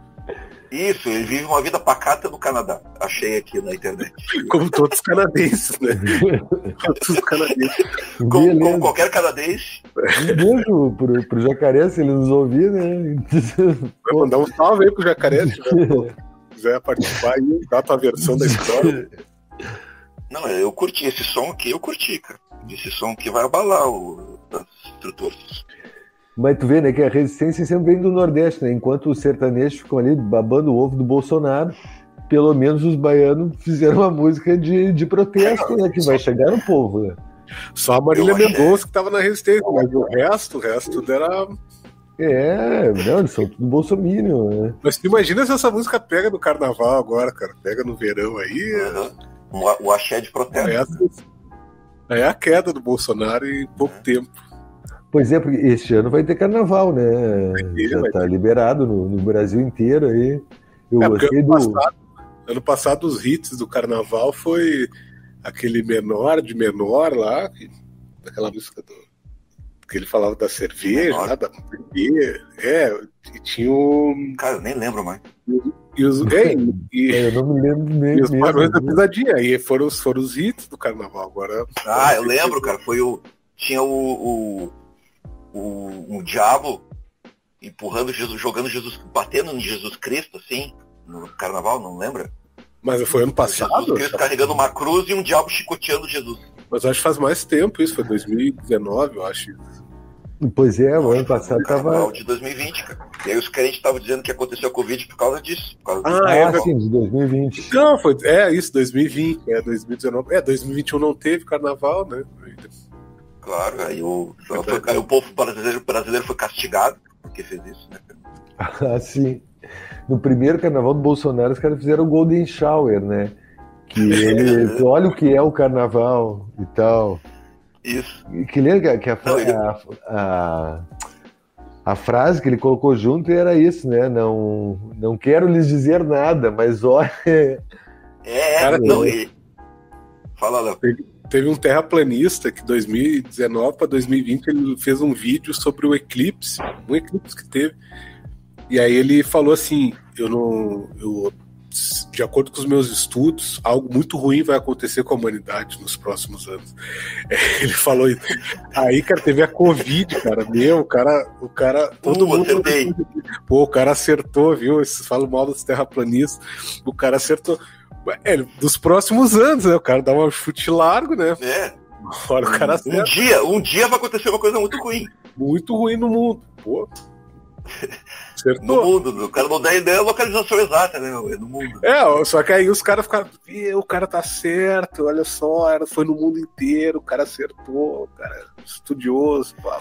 Isso, ele vive uma vida pacata no Canadá. Achei aqui na internet. Como todos os canadenses, né? Todos os canadenses. Como, como qualquer canadense. Um beijo pro, pro jacaré, se ele nos ouvir, né? Vai mandar um salve aí pro jacaré, se quiser participar e dar a tua versão da história. Não, eu curti esse som aqui, eu curti, cara. Esse som que vai abalar o, as estruturas. Mas tu vê, né, que a resistência sempre vem do Nordeste, né? Enquanto os sertanejos ficam ali babando o ovo do Bolsonaro, pelo menos os baianos fizeram uma música de, de protesto, né? Que vai chegar no povo, né? Só a Marília Mendonça que tava na resistência, mas o resto, o resto tudo era... É, não, eles são tudo bolsominion, né? Mas tu imagina se essa música pega no carnaval agora, cara. Pega no verão aí. Uhum. O axé de protesto. É, é a queda do Bolsonaro em pouco é. tempo. Pois é, porque este ano vai ter carnaval, né? Ter, Já tá ter. liberado no, no Brasil inteiro aí. Eu é, gostei ano do... Passado, ano passado os hits do carnaval foi aquele menor de menor lá, aquela música do... que ele falava da cerveja, lá, da bebê. É, e tinha um... Cara, eu nem lembro mais. E os, é, e, eu não me lembro nem e os barões da pisadinha. Aí foram, foram os hits do carnaval agora. Ah, eu lembro, cara. Foi o... Tinha o... o... O, o diabo empurrando Jesus, jogando Jesus, batendo em Jesus Cristo, assim, no carnaval, não lembra? Mas foi ano passado? Jesus Cristo carregando uma cruz e um diabo chicoteando Jesus. Mas acho que faz mais tempo isso, foi dois mil e dezenove, eu acho. Pois é, o ano passado tava... Carnaval de dois mil e vinte, cara. E aí os crentes estavam dizendo que aconteceu a Covid por causa disso. Por causa ah, disso. é, ah sim, de dois mil e vinte. Não, foi, é isso, dois mil e vinte, é dois mil e dezenove. É, dois mil e vinte e um não teve carnaval, né? Claro, aí o, foi, aí o povo brasileiro, brasileiro foi castigado porque fez isso, né? Ah, sim. No primeiro carnaval do Bolsonaro, os caras fizeram o Golden Shower, né? Que ele, olha o que é o carnaval e tal. Isso. E que lembra que a, Não, ele... a, a, a frase que ele colocou junto era isso, né? Não, não quero lhes dizer nada, mas olha... É, cara, não, ele... Fala, Léo. Teve um terraplanista que dois mil e dezenove para dois mil e vinte ele fez um vídeo sobre o eclipse, um eclipse que teve. E aí ele falou assim, eu não, eu, de acordo com os meus estudos, algo muito ruim vai acontecer com a humanidade nos próximos anos. Ele falou isso. Aí, cara, teve a Covid, cara, meu, o cara, o cara, todo uh, mundo, pô, o cara acertou, viu? Eles falam mal dos terraplanistas, o cara acertou. É, dos próximos anos, né? O cara dá um chute largo, né? É. Agora o cara um dia, um dia vai acontecer uma coisa muito ruim. Muito ruim no mundo. Pô. Acertou. No mundo, o cara não dá ideia da localização exata, né? No mundo. É, só que aí os caras ficaram. O cara tá certo, olha só, foi no mundo inteiro, o cara acertou, o cara é estudioso, pá.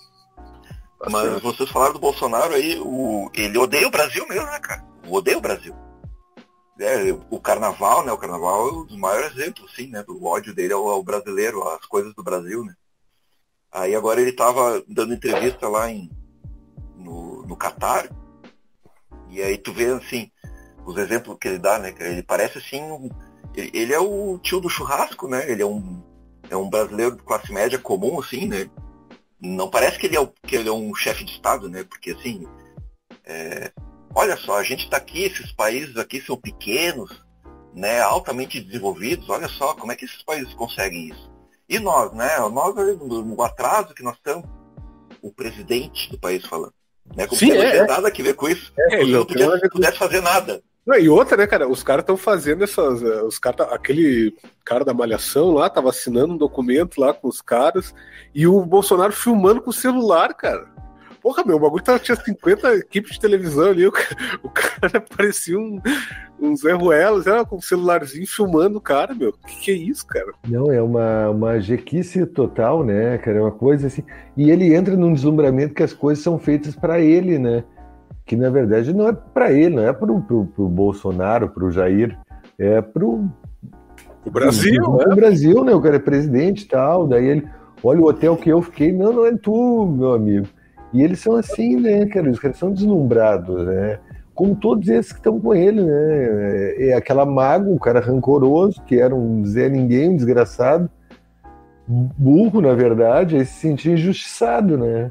Tá Mas certo. Vocês falaram do Bolsonaro aí, o... ele odeia o Brasil mesmo, né, cara? Odeia o Brasil. É, o carnaval, né? O carnaval é um dos maiores exemplos, sim, né? Do ódio dele ao, ao brasileiro, às coisas do Brasil, né? Aí agora ele tava dando entrevista lá em, no, no Catar, e aí tu vê, assim, os exemplos que ele dá, né? Ele parece, assim, um, ele, ele é o tio do churrasco, né? Ele é um, é um brasileiro de classe média comum, assim, né? Não parece que ele é, o, que ele é um chefe de Estado, né? Porque, assim, é... olha só, a gente está aqui, esses países aqui são pequenos, né, altamente desenvolvidos, olha só como é que esses países conseguem isso. E nós, né, nós, no atraso que nós estamos, o presidente do país falando, né, como Sim, se não é, tivesse é. nada que ver com isso, é, como se não pudesse, pudesse fazer nada. Não, e outra, né, cara, os caras estão fazendo essas, os cara, aquele cara da Malhação lá, tava assinando um documento lá com os caras, e o Bolsonaro filmando com o celular, cara. Porra, meu, o bagulho tava, tinha cinquenta equipes de televisão ali, o cara, o cara parecia um, um Zé Ruelas, era com um celularzinho filmando o cara, meu. Que que é isso, cara? Não, é uma, uma jequice total, né, cara? É uma coisa assim. E ele entra num deslumbramento que as coisas são feitas pra ele, né? que na verdade não é para ele, não é para o Bolsonaro, para o Jair, é para o Brasil, pro, né? Brasil, né? O cara é presidente e tal, daí ele, olha o hotel que eu fiquei, não, não é tu, meu amigo. E eles são assim, né, cara, os caras são deslumbrados, né? Como todos esses que estão com ele, né? É aquela mago, o cara rancoroso, que era um Zé Ninguém, um desgraçado, burro, na verdade, aí se sentia injustiçado, né?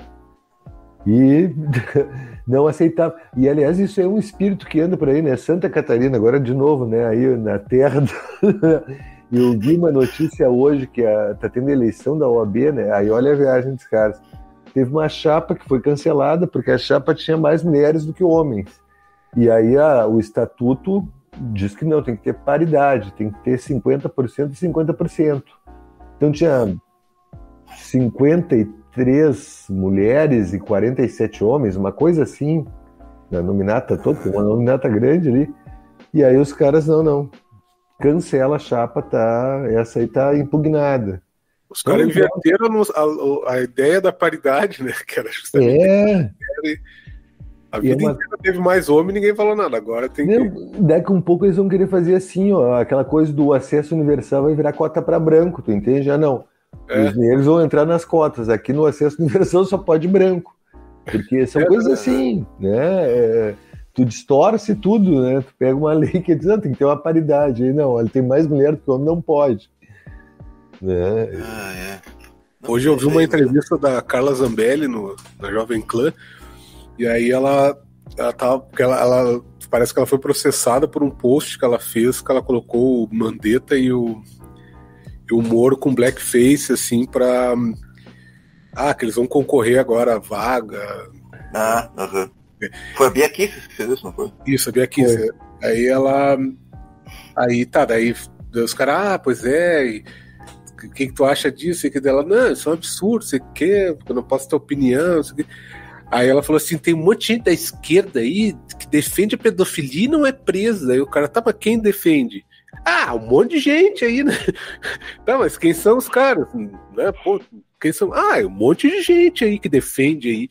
E não aceitava. E, aliás, isso é um espírito que anda por aí, né? Santa Catarina, agora de novo, né? Aí na terra do... Eu vi uma notícia hoje que a... tá tendo eleição da O A B, né? Aí olha a viagem dos caras. Teve uma chapa que foi cancelada porque a chapa tinha mais mulheres do que homens. E aí a... o estatuto diz que não, tem que ter paridade, tem que ter cinquenta por cento e cinquenta por cento. Então tinha cinquenta e três mulheres e quarenta e sete homens, uma coisa assim, na nominata toda, uma nominata grande ali. E aí os caras, não, não, cancela a chapa, tá, essa aí tá impugnada. Os caras inverteram a, a ideia da paridade, né? Que era justamente. É. A vida é uma... inteira teve mais homem, ninguém falou nada. Agora tem não, que. Daqui um pouco eles vão querer fazer assim, ó, aquela coisa do acesso universal vai virar cota para branco, tu entende? Já não. É. Os negros vão entrar nas cotas. Aqui no acesso universal só pode branco. Porque são é, coisas é, assim, né? É, tu distorce tudo, né? Tu pega uma lei que diz, ah, tem que ter uma paridade. Aí não, ele tem mais mulher do que homem, não pode. Né? Ah, é. Hoje eu vi uma entrevista da Carla Zambelli no, na Jovem Clã, e aí ela, ela, tava, ela, ela parece que ela foi processada por um post que ela fez, que ela colocou o Mandetta e o o Moro com blackface, assim, pra... Ah, que eles vão concorrer agora à vaga. Ah, aham. Uh-huh. Foi a Bia Kicis que fez isso, não foi? Isso, a Bia Kicis. Aí ela... Aí, tá, daí os caras, ah, pois é, e o que, que tu acha disso? E que dela, não, isso é um absurdo, você quer, porque eu não posso ter opinião, isso aqui. Aí ela falou assim, tem um monte de gente da esquerda aí que defende a pedofilia e não é presa. Aí o cara, tá, mas quem defende? Ah, um monte de gente aí, né? Tá, mas quem são os caras? Né? Pô, quem são? Ah, um monte de gente aí que defende aí.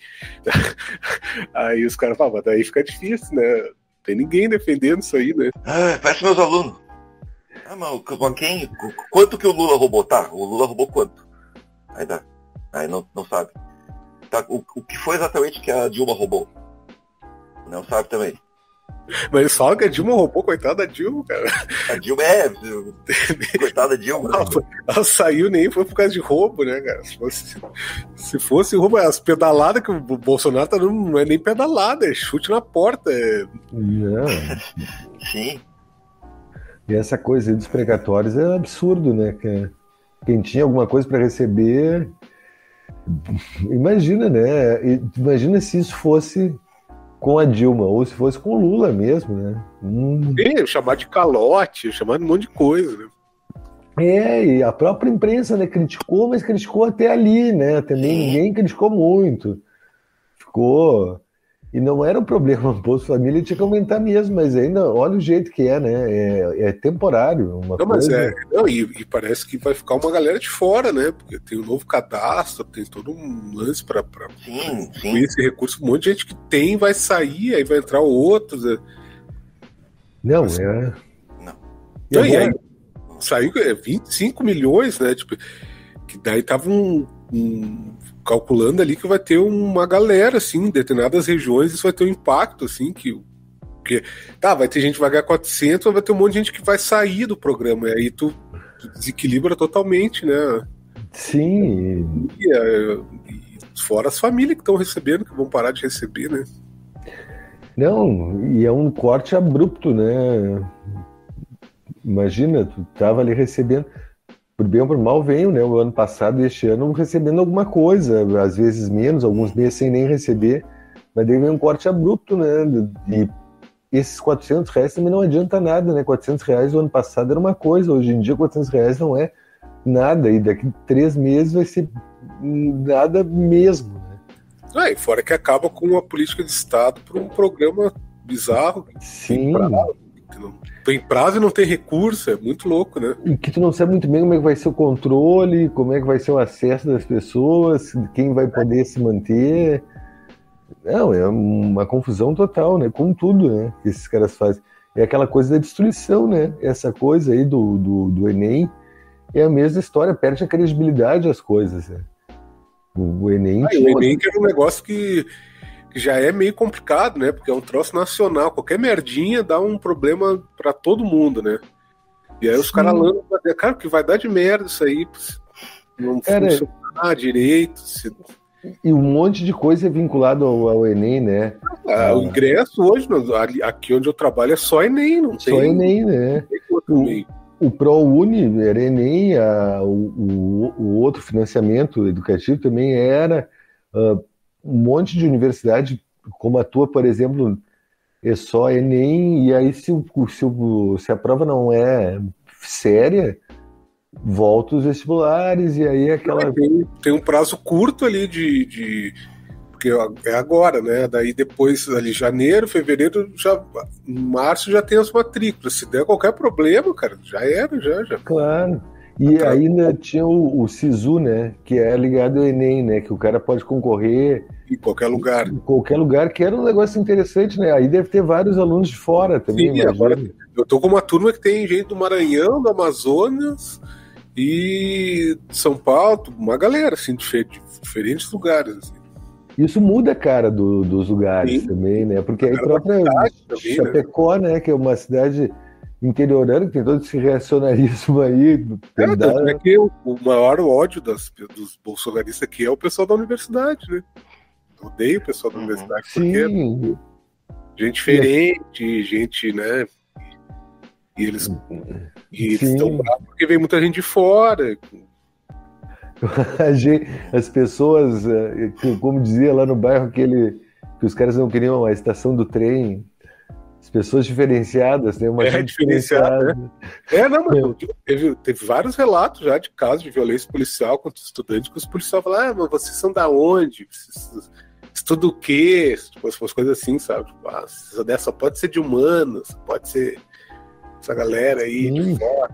Aí os caras falam, mas daí fica difícil, né? Não tem ninguém defendendo isso aí, né? Ah, parece meus alunos. Ah, mas quem? Quanto que o Lula roubou? Tá, o Lula roubou quanto? Aí dá. Aí não, não sabe. Tá, o, o que foi exatamente que a Dilma roubou? Não sabe também. Mas eles falam que a Dilma roubou, coitada da Dilma, cara. A Dilma é, coitada da Dilma. Ela, foi, ela saiu nem foi por causa de roubo, né, cara? Se fosse, se fosse roubo, as pedaladas que o Bolsonaro tá dando não é nem pedalada, é chute na porta. É... Sim. E essa coisa dos precatórios é absurdo, né? Quem tinha alguma coisa para receber, imagina, né? Imagina se isso fosse com a Dilma, ou se fosse com o Lula mesmo, né? Hum. Sim, chamar de calote, chamar de um monte de coisa, né? É, e a própria imprensa, né, criticou, mas criticou até ali, né? Também ninguém criticou muito. Ficou... E não era um problema, o Bolsa Família tinha que aumentar mesmo, mas ainda, olha o jeito que é, né? É, é temporário. Uma não, coisa... mas é. Não, e, e parece que vai ficar uma galera de fora, né? Porque tem um novo cadastro, tem todo um lance para esse recurso. Um monte de gente que tem vai sair, aí vai entrar outros. Né? Não, mas, é. Não. Então, e aí, saiu vinte e cinco milhões, né? Tipo, que daí tava um. um calculando ali que vai ter uma galera, assim, em determinadas regiões, isso vai ter um impacto, assim, que, que tá, vai ter gente que vai ganhar quatrocentos, mas vai ter um monte de gente que vai sair do programa, e aí tu, tu desequilibra totalmente, né? Sim. E, e fora as famílias que estão recebendo, que vão parar de receber, né? Não, e é um corte abrupto, né? Imagina, tu tava ali recebendo... Por bem ou por mal veio, né? O ano passado e este ano recebendo alguma coisa, às vezes menos, alguns meses sem nem receber, mas daí vem um corte abrupto, né? E esses quatrocentos reais também não adianta nada, né? quatrocentos reais o ano passado era uma coisa, hoje em dia quatrocentos reais não é nada, e daqui três meses vai ser nada mesmo, né? É, e fora que acaba com uma política de Estado para um programa bizarro. Sim. Tem prazo e não tem recurso, é muito louco, né? E que tu não sabe muito bem como é que vai ser o controle, como é que vai ser o acesso das pessoas, quem vai poder se manter. Não, é uma confusão total, né? Com tudo, né? Que esses caras fazem. É aquela coisa da destruição, né? Essa coisa aí do, do, do Enem é a mesma história, perde a credibilidade as coisas, né? O, o Enem... Ah, o Enem que é um negócio que, que já é meio complicado, né? Porque é um troço nacional. Qualquer merdinha dá um problema pra todo mundo, né? E aí Sim. os caras lançam, cara, que vai dar de merda isso aí, não cara, funcionar direito. Se... E um monte de coisa é vinculado ao, ao Enem, né? Ah, ah. O ingresso hoje, aqui onde eu trabalho, é só Enem, não só tem... Só Enem, né? Não tem o, o ProUni era Enem, a, o, o, o outro financiamento educativo também era uh, um monte de universidade, como a tua, por exemplo, é só Enem, e aí se, o, se, o, se a prova não é séria, volta os vestibulares, e aí aquela... Tem, tem um prazo curto ali de, de... Porque é agora, né? Daí depois, ali, janeiro, fevereiro, já, março já tem as matrículas. Se der qualquer problema, cara, já era, já, já. Claro. E tá ainda tinha o, o SISU, né? Que é ligado ao Enem, né? Que o cara pode concorrer... Em qualquer lugar. Em qualquer lugar, que era um negócio interessante, né? Aí deve ter vários alunos de fora também. Sim, agora eu tô com uma turma que tem gente do Maranhão, do Amazonas e São Paulo, uma galera, assim, de diferentes lugares, assim. Isso muda a cara do, dos lugares Sim. também, né? Porque a própria também, Chapecó, né? né? Que é uma cidade interiorana, que tem todo esse reacionarismo aí. É, dar... é que o, o maior ódio das, dos bolsonaristas aqui é o pessoal da universidade, né? Odeio o pessoal da universidade, Sim. porque é gente diferente, gente, né? E eles e eles estão bravos porque vem muita gente de fora. As pessoas, como dizia lá no bairro, aquele, que os caras não queriam a estação do trem, as pessoas diferenciadas, né? Uma é, diferenciada. Né? É, não, mas teve, teve vários relatos já de casos de violência policial contra os estudantes, que os policiais falaram, ah, mas vocês são da onde? Vocês estuda o quê? Tipo, umas coisas assim, sabe? Tipo, ah, essa dessa pode ser de humanos, pode ser essa galera aí hum. de fora.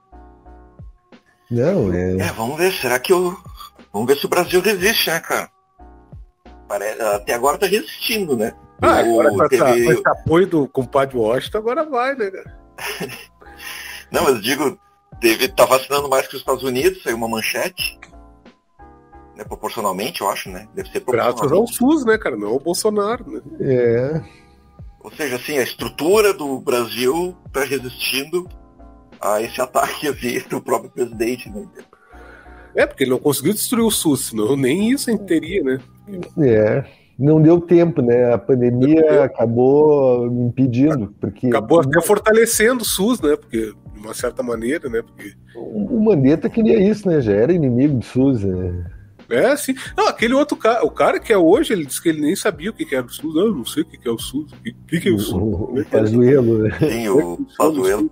Não, é... é, vamos ver, será que o... Vamos ver se o Brasil resiste, né, cara? Parece... Até agora tá resistindo, né? Ah, o... agora com, teve... essa, com esse apoio do compadre Washington, agora vai, né, cara? Não, mas eu digo, teve... tá vacinando mais que os Estados Unidos, saiu uma manchete. Né, proporcionalmente, eu acho, né? Deve ser proporcionalmente. Graças ao SUS, né, cara? Não ao Bolsonaro, né? É. Ou seja, assim, a estrutura do Brasil tá resistindo a esse ataque assim, do próprio presidente, né? É, porque ele não conseguiu destruir o SUS, senão nem isso a gente teria, né? É, não deu tempo, né? A pandemia acabou impedindo, porque... Acabou até fortalecendo o SUS, né? Porque, de uma certa maneira, né? Porque... O Mandetta queria isso, né? Já era inimigo do SUS, né? É, sim. Não, aquele outro cara, o cara que é hoje, ele disse que ele nem sabia o que era o SUS. Não, eu não sei o que é o SUS. O que, que é o SUS? O, o Pazuello, né? Sim, o Pazuello.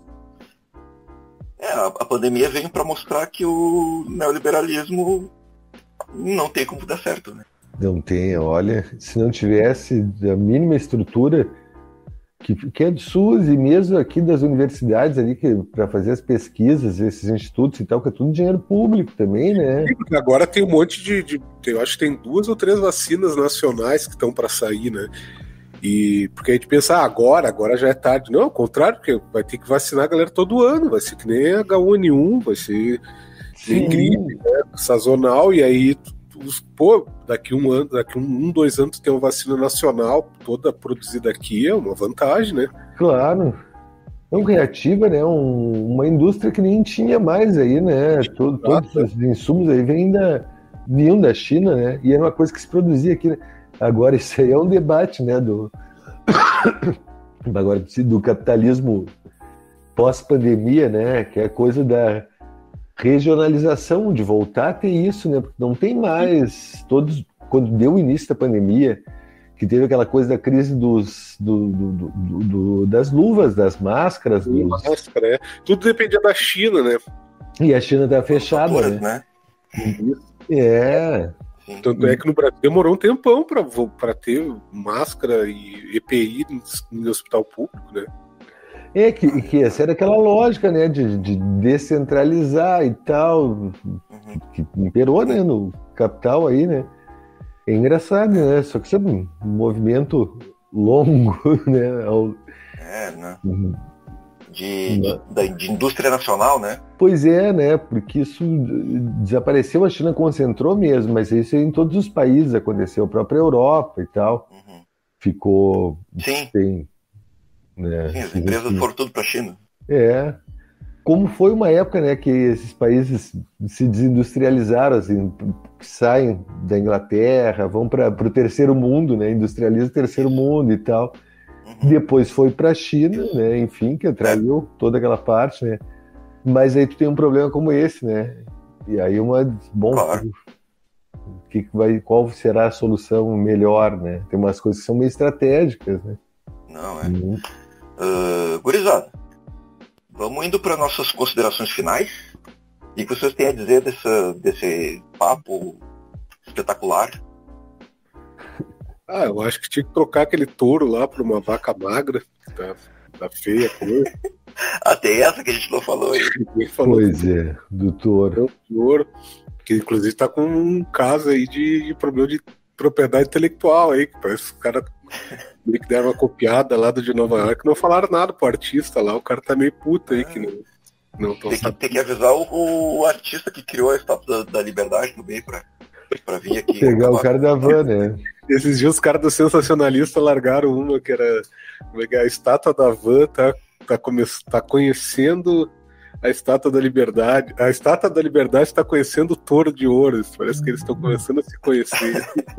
É, a, a pandemia veio para mostrar que o neoliberalismo não tem como dar certo, né? Não tem, olha, se não tivesse a mínima estrutura que, que é do SUS e mesmo aqui das universidades ali, que para fazer as pesquisas, esses institutos e tal, que é tudo dinheiro público também, né? Sim, porque agora tem um monte de, de eu acho que tem duas ou três vacinas nacionais que estão para sair, né? E porque a gente pensa, ah, agora, agora já é tarde. Não, ao contrário, porque vai ter que vacinar a galera todo ano, vai ser que nem H um N um, vai ser nem gripe, né? Sazonal, e aí os, pô, daqui um ano, daqui um, um, dois anos tem uma vacina nacional toda produzida aqui, é uma vantagem, né? Claro. É um reativa, né? Um, uma indústria que nem tinha mais aí, né? Todo, todos os insumos aí vêm da, vinham da China, né? E era uma coisa que se produzia aqui, né? Agora, isso aí é um debate, né, do, agora, do capitalismo pós-pandemia, né, que é a coisa da regionalização, de voltar a ter isso, né, porque não tem mais, todos, quando deu o início da pandemia, que teve aquela coisa da crise dos, do, do, do, do, das luvas, das máscaras. Dos... Máscara, é. Tudo dependia da China, né? E a China tá fechada, fatores, né? né? É... Tanto é que no Brasil demorou um tempão para ter máscara e E P I no hospital público, né? É, que, que essa era aquela lógica, né, de, de descentralizar e tal, uhum. que imperou, né, no capital aí, né? É engraçado, né? Só que sabe, um movimento longo, né? Ao... É, né? De, de, da, de indústria nacional, né? Pois é, né? Porque isso desapareceu, a China concentrou mesmo, mas isso em todos os países aconteceu, a própria Europa e tal. Uhum. Ficou Sim. sem. Né? Sim, as empresas foram tudo para a China. É. Como foi uma época, né, que esses países se desindustrializaram, assim, saem da Inglaterra, vão para o terceiro mundo, né, industrializa o terceiro mundo e tal. Uhum. Depois foi para a China, né, enfim, que atraiu é. toda aquela parte, né. Mas aí tu tem um problema como esse, né. E aí uma bom, claro. que vai, qual será a solução melhor, né? Tem umas coisas que são meio estratégicas, né. Não é. Uhum. Uh, gurizada. Vamos indo para nossas considerações finais. E o que vocês têm a dizer desse, desse papo espetacular? Ah, eu acho que tinha que trocar aquele touro lá por uma vaca magra, que tá, tá feia a cor. Até essa que a gente não falou aí. Pois do, é, do touro. Do touro, que inclusive tá com um caso aí de, de problema de propriedade intelectual aí, que parece que os caras meio que deram uma copiada lá do de Nova York, não falaram nada pro artista lá, o cara tá meio puto aí, é. que não, não tão tem, que, tem que avisar o, o artista que criou a Estátua da, da Liberdade também pra, pra vir aqui. Pegar o cara da van, né? Esses dias os caras do Sensacionalista largaram uma que era a Estátua da Van tá, tá, come, tá conhecendo a Estátua da Liberdade. A Estátua da Liberdade está conhecendo o Touro de Ouro. Parece que eles estão começando a se conhecer.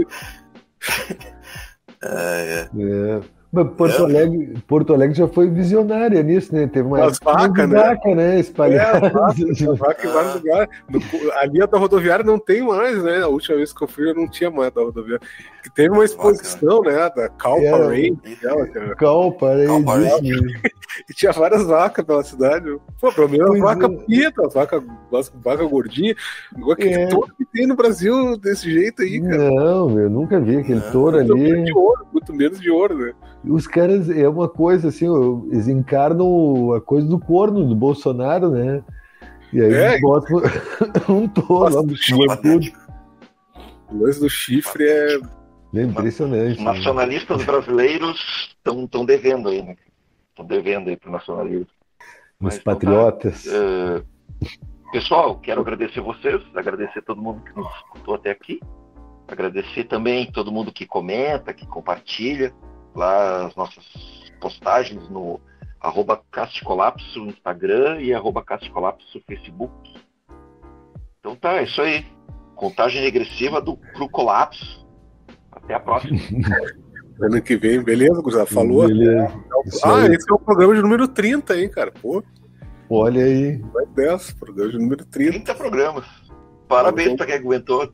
É, é. É. Mas Porto Alegre, Porto Alegre já foi visionária nisso, né? Teve uma As vacas, né? vaca, né? Espalhadas. É, as vacas em vários lugares. A linha da rodoviária não tem mais, né? A última vez que eu fui, eu não tinha mais da rodoviária. Que teve uma exposição, vaca. né? Da Cal é, Parade. Cal Parade. E tinha várias vacas pela cidade. Pô, pelo menos as vacas é. preta, as vacas vaca gordinhas. Aquele é. touro que tem no Brasil desse jeito aí, cara. Não, eu nunca vi aquele não. touro muito ali. Muito de ouro, muito menos de ouro, né? Os caras, é uma coisa assim, eles encarnam a coisa do corno do Bolsonaro, né? E aí é, eles botam um touro lá do chifre. O lance do chifre é... é impressionante. Os nacionalistas né? brasileiros estão devendo aí, né? Estão devendo aí pro nacionalismo. Os patriotas. Tá, uh, pessoal, quero agradecer vocês, agradecer todo mundo que nos escutou até aqui. Agradecer também todo mundo que comenta, que compartilha lá as nossas postagens no arroba Casticolapso no Instagram e arroba Casticolapso no Facebook. Então tá, é isso aí. Contagem regressiva do, pro colapso. Até a próxima. Ano que vem, beleza, já falou? Beleza. Ah, aí. Esse é o programa de número trinta, hein, cara? Pô. Olha aí. Vai dessa, programa de número trinta. trinta programas. Parabéns então... pra quem aguentou.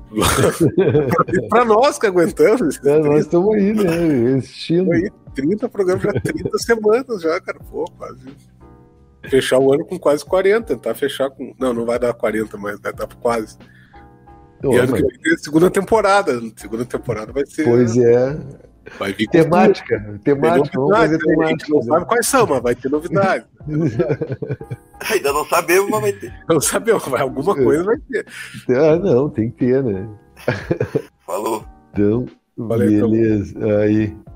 Pra nós que aguentamos. É, nós estamos aí, né? Assistindo. Aí, trinta programas, já trinta semanas já, cara. Pô, quase. Fechar o ano com quase quarenta. Tentar fechar com. Não, não vai dar quarenta, mas vai dar quase. Oh, e ano mas... que vem tem a segunda temporada. Segunda temporada vai ser. Pois é. Vai vir temática. Com... Temática. Vamos fazer temática. A gente não sabe quais são, mas vai ter novidade. Ainda não sabemos, mas vai ter. Não sabemos, mas alguma coisa vai ter. Ah, não, tem que ter, né? Falou. Então, Valeu, beleza. Então. Aí.